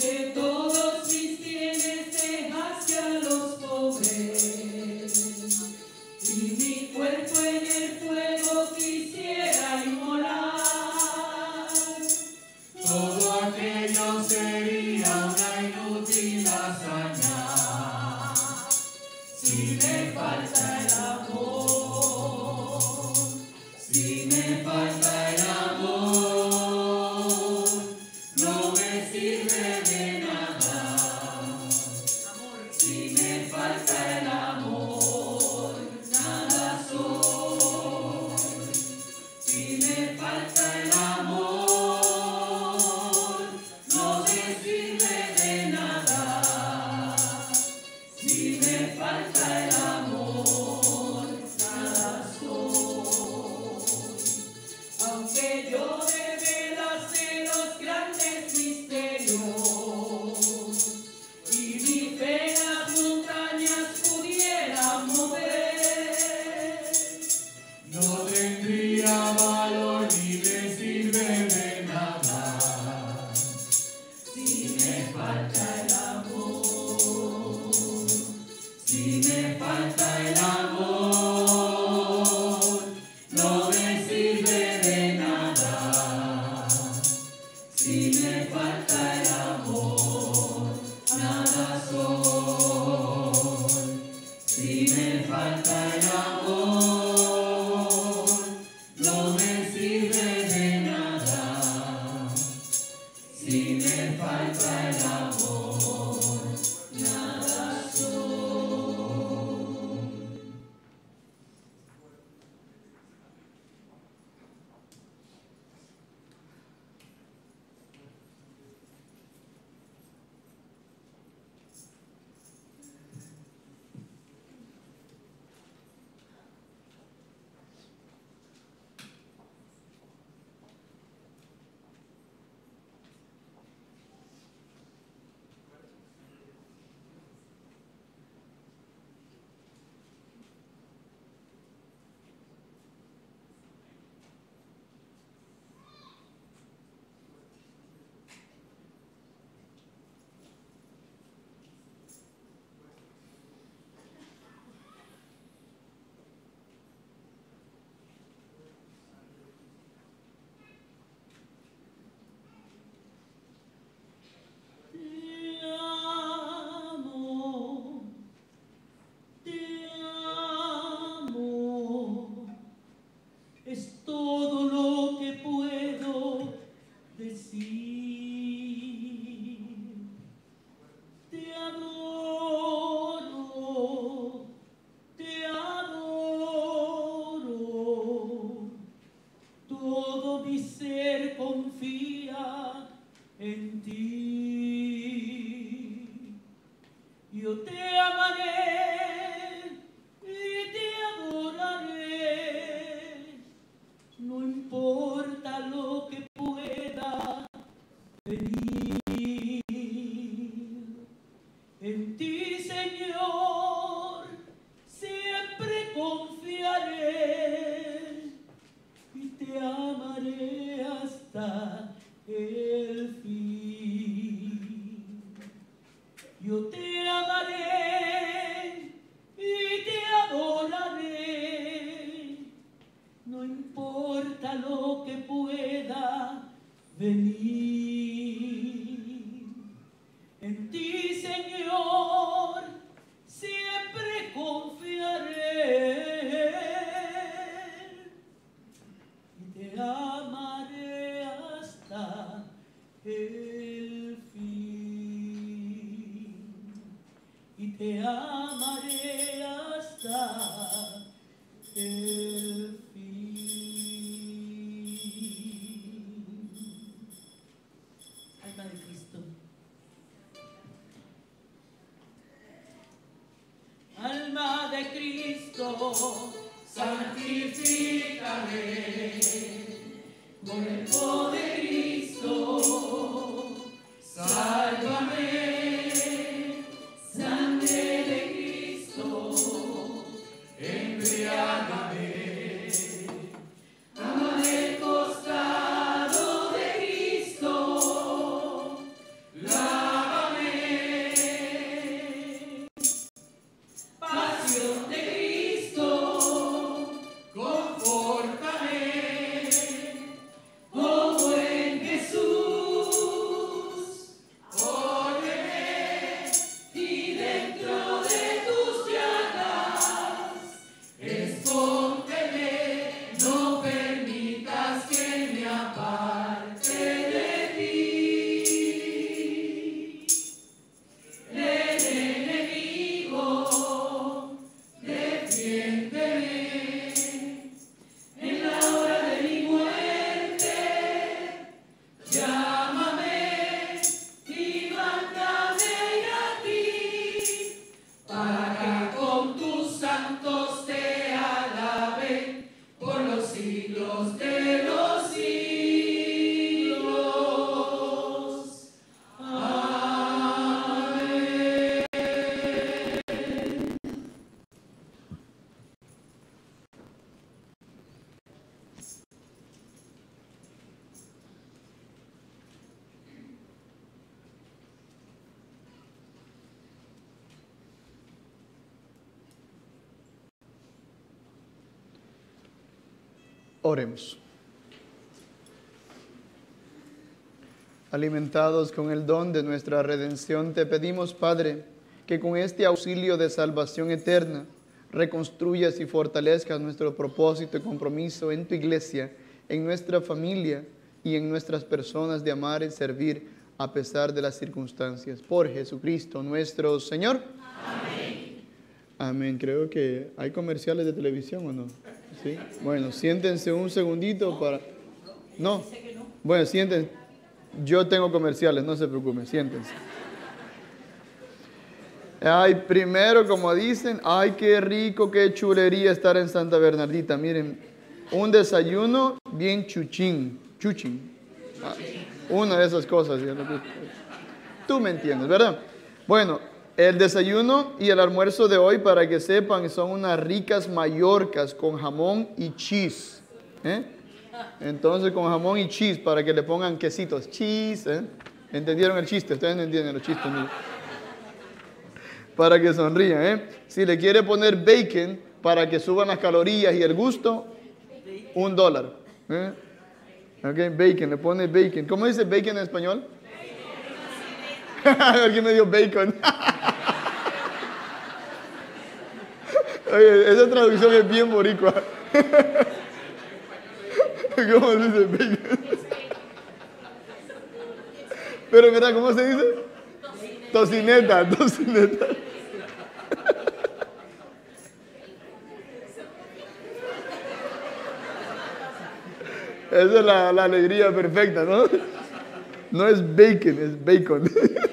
De todos mis bienes dejaste a los pobres, y mi cuerpo en el fuego quisiera inmolar. Todo aquello sería una inútil hazaña si me falta el amor, si me falta el amor, no me sirve de nada. Si me falta el amor, nada soy. Si me falta el amor, no me sirve de nada. Si me falta el amor, nada soy. Aunque yo revelase los grandes misterios y mi fe las montañas pudiera mover, no tendría valor ni me sirve de nada. Si me falta el amor, si me falta el amor, no me sirve de nada. Si me falta el amor, nada soy. Si me falta el amor, no me sirve de nada. Si me falta el amor, nada soy. La Oremos. Alimentados con el don de nuestra redención, te pedimos, Padre, que con este auxilio de salvación eterna reconstruyas y fortalezcas nuestro propósito y compromiso en tu iglesia, en nuestra familia y en nuestras personas de amar y servir a pesar de las circunstancias. Por Jesucristo nuestro Señor. Amén. Amén. Creo que hay comerciales de televisión, ¿o no? ¿Sí? Bueno, siéntense un segundito para... ¿No? Bueno, siéntense. Yo tengo comerciales, no se preocupen, siéntense. Ay, primero, como dicen, ay, qué rico, qué chulería estar en Santa Bernardita. Miren, un desayuno bien chuchín, chuchín. Ah, una de esas cosas. Tú me entiendes, ¿verdad? Bueno, el desayuno y el almuerzo de hoy, para que sepan, son unas ricas mallorcas con jamón y cheese. ¿Eh? Entonces, con jamón y cheese, para que le pongan quesitos. Cheese, ¿eh? ¿Entendieron el chiste? Ustedes no entienden los chistes, ¿no? Para que sonrían, ¿eh? Si le quiere poner bacon, para que suban las calorías y el gusto, un dólar. ¿Eh? Ok, bacon, le pone bacon. ¿Cómo dice bacon en español? Alguien me dio bacon. Oye, esa traducción es bien boricua. ¿Cómo se dice bacon? Pero mira, ¿cómo se dice? Tocineta, tocineta. Esa es la, la alegría perfecta, ¿no? No es bacon, es bacon.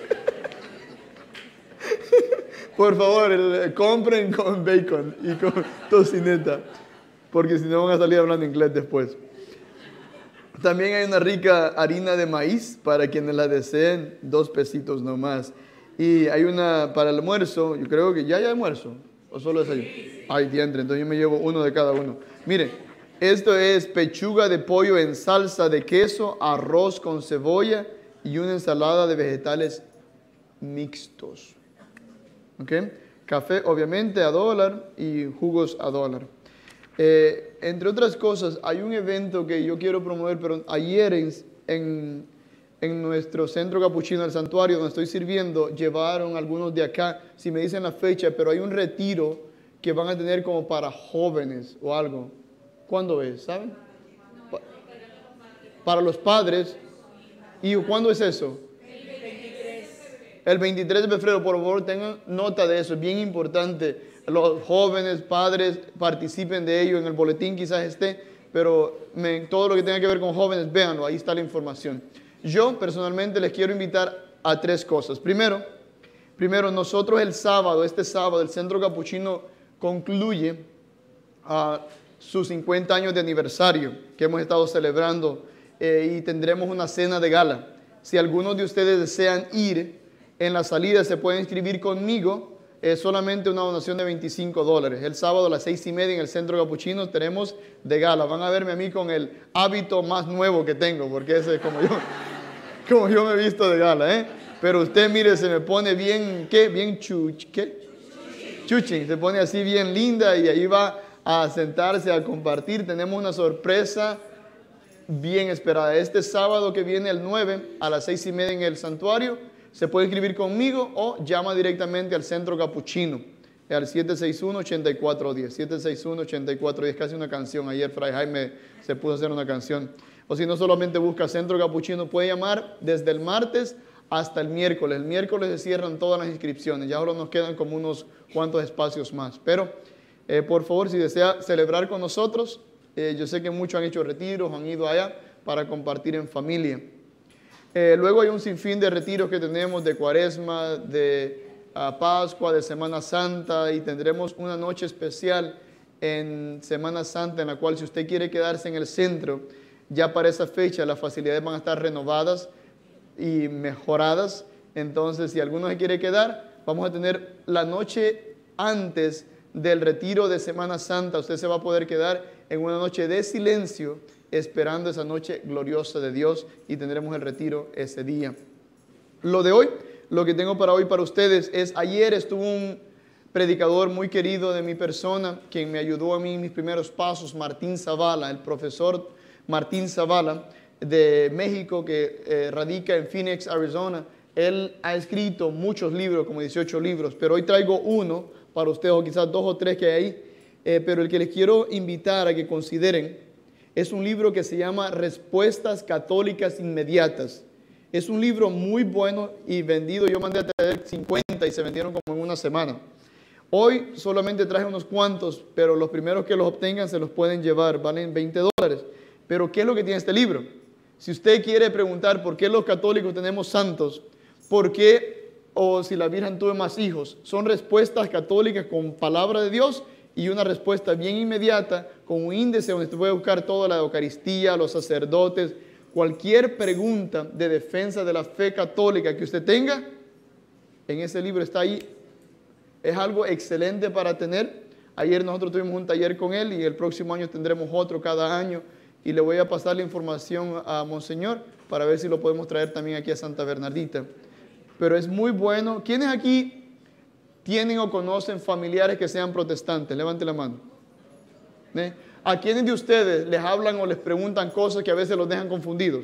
Por favor, el, compren con bacon y con tocineta, porque si no van a salir hablando inglés después. También hay una rica harina de maíz para quienes la deseen, dos pesitos nomás. Y hay una para el almuerzo, yo creo que ya hay almuerzo, o solo desayuno. Ay, diantre, entonces yo me llevo uno de cada uno. Miren, esto es pechuga de pollo en salsa de queso, arroz con cebolla y una ensalada de vegetales mixtos. ¿Ok? Café, obviamente, a dólar y jugos a dólar. Eh, entre otras cosas, hay un evento que yo quiero promover, pero ayer en, en, en nuestro centro capuchino del santuario donde estoy sirviendo, llevaron algunos de acá, si me dicen la fecha, pero hay un retiro que van a tener como para jóvenes o algo. ¿Cuándo es? ¿Saben? Pa para los padres. ¿Y cuándo es eso? El veintitrés de febrero, por favor, tengan nota de eso, es bien importante. Los jóvenes, padres, participen de ello, en el boletín quizás esté, pero me, todo lo que tenga que ver con jóvenes, véanlo, ahí está la información. Yo personalmente les quiero invitar a tres cosas. Primero, primero nosotros el sábado, este sábado, el Centro Capuchino concluye uh, sus cincuenta años de aniversario que hemos estado celebrando eh, y tendremos una cena de gala. Si algunos de ustedes desean ir, en la salida se pueden inscribir conmigo. Es solamente una donación de veinticinco dólares. El sábado a las seis y media en el Centro Capuchino tenemos de gala. Van a verme a mí con el hábito más nuevo que tengo, porque ese es como yo, como yo me he visto de gala, ¿eh? Pero usted, mire, se me pone bien, ¿qué? Bien chuch, ¿qué? Chuchín, se pone así bien linda y ahí va a sentarse, a compartir. Tenemos una sorpresa bien esperada. Este sábado que viene, el nueve, a las seis y media en el santuario, se puede inscribir conmigo o llama directamente al Centro Capuchino, al siete seis uno, ocho cuatro uno cero, siete seis uno, ocho cuatro uno cero, es casi una canción. Ayer Fray Jaime se puso a hacer una canción. O si no, solamente busca Centro Capuchino, puede llamar desde el martes hasta el miércoles. El miércoles se cierran todas las inscripciones, ya ahora nos quedan como unos cuantos espacios más. Pero, eh, por favor, si desea celebrar con nosotros, eh, yo sé que muchos han hecho retiros, han ido allá para compartir en familia. Eh, luego hay un sinfín de retiros que tenemos de Cuaresma, de uh, Pascua, de Semana Santa, y tendremos una noche especial en Semana Santa en la cual, si usted quiere quedarse en el centro, ya para esa fecha las facilidades van a estar renovadas y mejoradas. Entonces, si alguno se quiere quedar, vamos a tener la noche antes del retiro de Semana Santa. Usted se va a poder quedar en una noche de silencio, esperando esa noche gloriosa de Dios, y tendremos el retiro ese día. Lo de hoy, lo que tengo para hoy para ustedes es, ayer estuvo un predicador muy querido de mi persona, quien me ayudó a mí en mis primeros pasos, Martín Zavala, el profesor Martín Zavala de México, que eh, radica en Phoenix, Arizona. Él ha escrito muchos libros, como dieciocho libros, pero hoy traigo uno para ustedes, o quizás dos o tres que hay ahí, eh, pero el que les quiero invitar a que consideren es un libro que se llama Respuestas Católicas Inmediatas. Es un libro muy bueno y vendido. Yo mandé a traer cincuenta y se vendieron como en una semana. Hoy solamente traje unos cuantos, pero los primeros que los obtengan se los pueden llevar, valen veinte dólares. Pero ¿qué es lo que tiene este libro? Si usted quiere preguntar por qué los católicos tenemos santos, por qué, o si la Virgen tuvo más hijos, son respuestas católicas con palabra de Dios y una respuesta bien inmediata con un índice donde usted puede buscar toda la Eucaristía, los sacerdotes, cualquier pregunta de defensa de la fe católica que usted tenga, en ese libro está ahí. Es algo excelente para tener. Ayer nosotros tuvimos un taller con él y el próximo año tendremos otro cada año y le voy a pasar la información a Monseñor para ver si lo podemos traer también aquí a Santa Bernardita. Pero es muy bueno. ¿Quiénes aquí tienen o conocen familiares que sean protestantes? Levante la mano. ¿Eh? ¿A quiénes de ustedes les hablan o les preguntan cosas que a veces los dejan confundidos?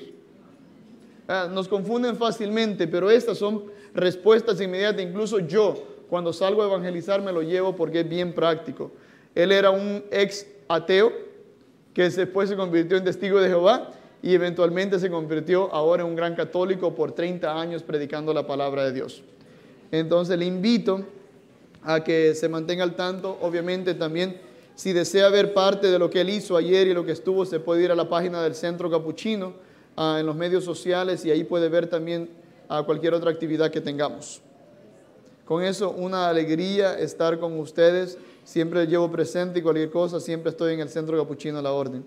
Ah, nos confunden fácilmente, pero estas son respuestas inmediatas. Incluso yo, cuando salgo a evangelizar, me lo llevo porque es bien práctico. Él era un ex ateo que después se convirtió en testigo de Jehová y eventualmente se convirtió ahora en un gran católico por treinta años predicando la palabra de Dios. Entonces le invito a que se mantenga al tanto. Obviamente también, si desea ver parte de lo que él hizo ayer y lo que estuvo, se puede ir a la página del Centro Capuchino, uh, en los medios sociales, y ahí puede ver también uh, cualquier otra actividad que tengamos. Con eso, una alegría estar con ustedes. Siempre llevo presente y cualquier cosa, siempre estoy en el Centro Capuchino a la orden.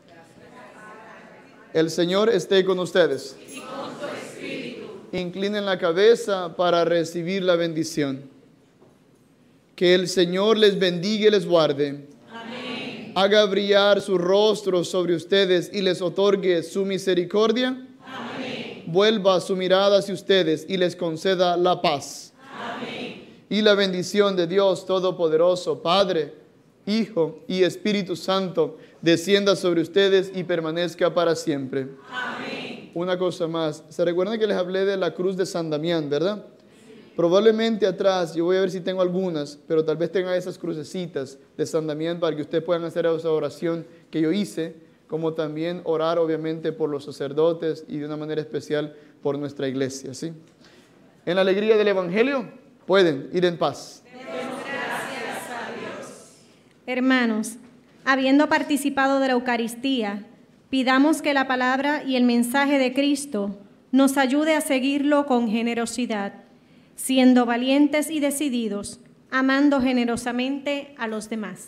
El Señor esté con ustedes. Y con tu espíritu. Inclinen la cabeza para recibir la bendición. Que el Señor les bendiga y les guarde. Amén. Haga brillar su rostro sobre ustedes y les otorgue su misericordia. Amén. Vuelva su mirada hacia ustedes y les conceda la paz. Amén. Y la bendición de Dios Todopoderoso, Padre, Hijo y Espíritu Santo, descienda sobre ustedes y permanezca para siempre. Amén. Una cosa más. ¿Se recuerdan que les hablé de la cruz de San Damián, verdad? Probablemente atrás, yo voy a ver si tengo algunas, pero tal vez tenga esas crucecitas de San Damián para que ustedes puedan hacer esa oración que yo hice, como también orar obviamente por los sacerdotes y de una manera especial por nuestra iglesia, ¿sí? En la alegría del Evangelio, pueden ir en paz. Gracias a Dios. Hermanos, habiendo participado de la Eucaristía, pidamos que la palabra y el mensaje de Cristo nos ayude a seguirlo con generosidad, siendo valientes y decididos, amando generosamente a los demás.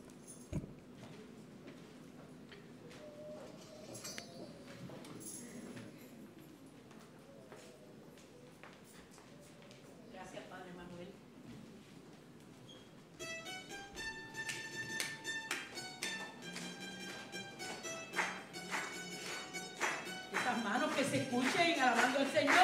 Gracias, Padre Manuel. Esas manos que se escuchen alabando al Señor.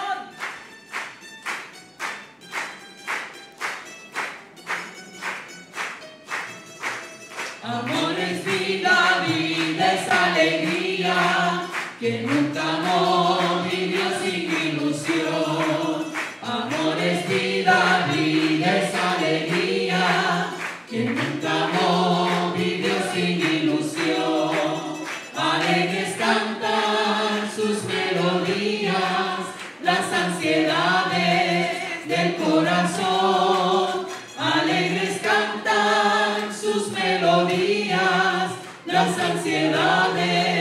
Amor es vida, vida es alegría, que nunca amó vivió sin ilusión. Amor es vida, vida es alegría, que nunca amó vivió sin ilusión. Alegres cantan sus melodías, las ansiedades del corazón. Alegres cantan sus melodías, las ansiedades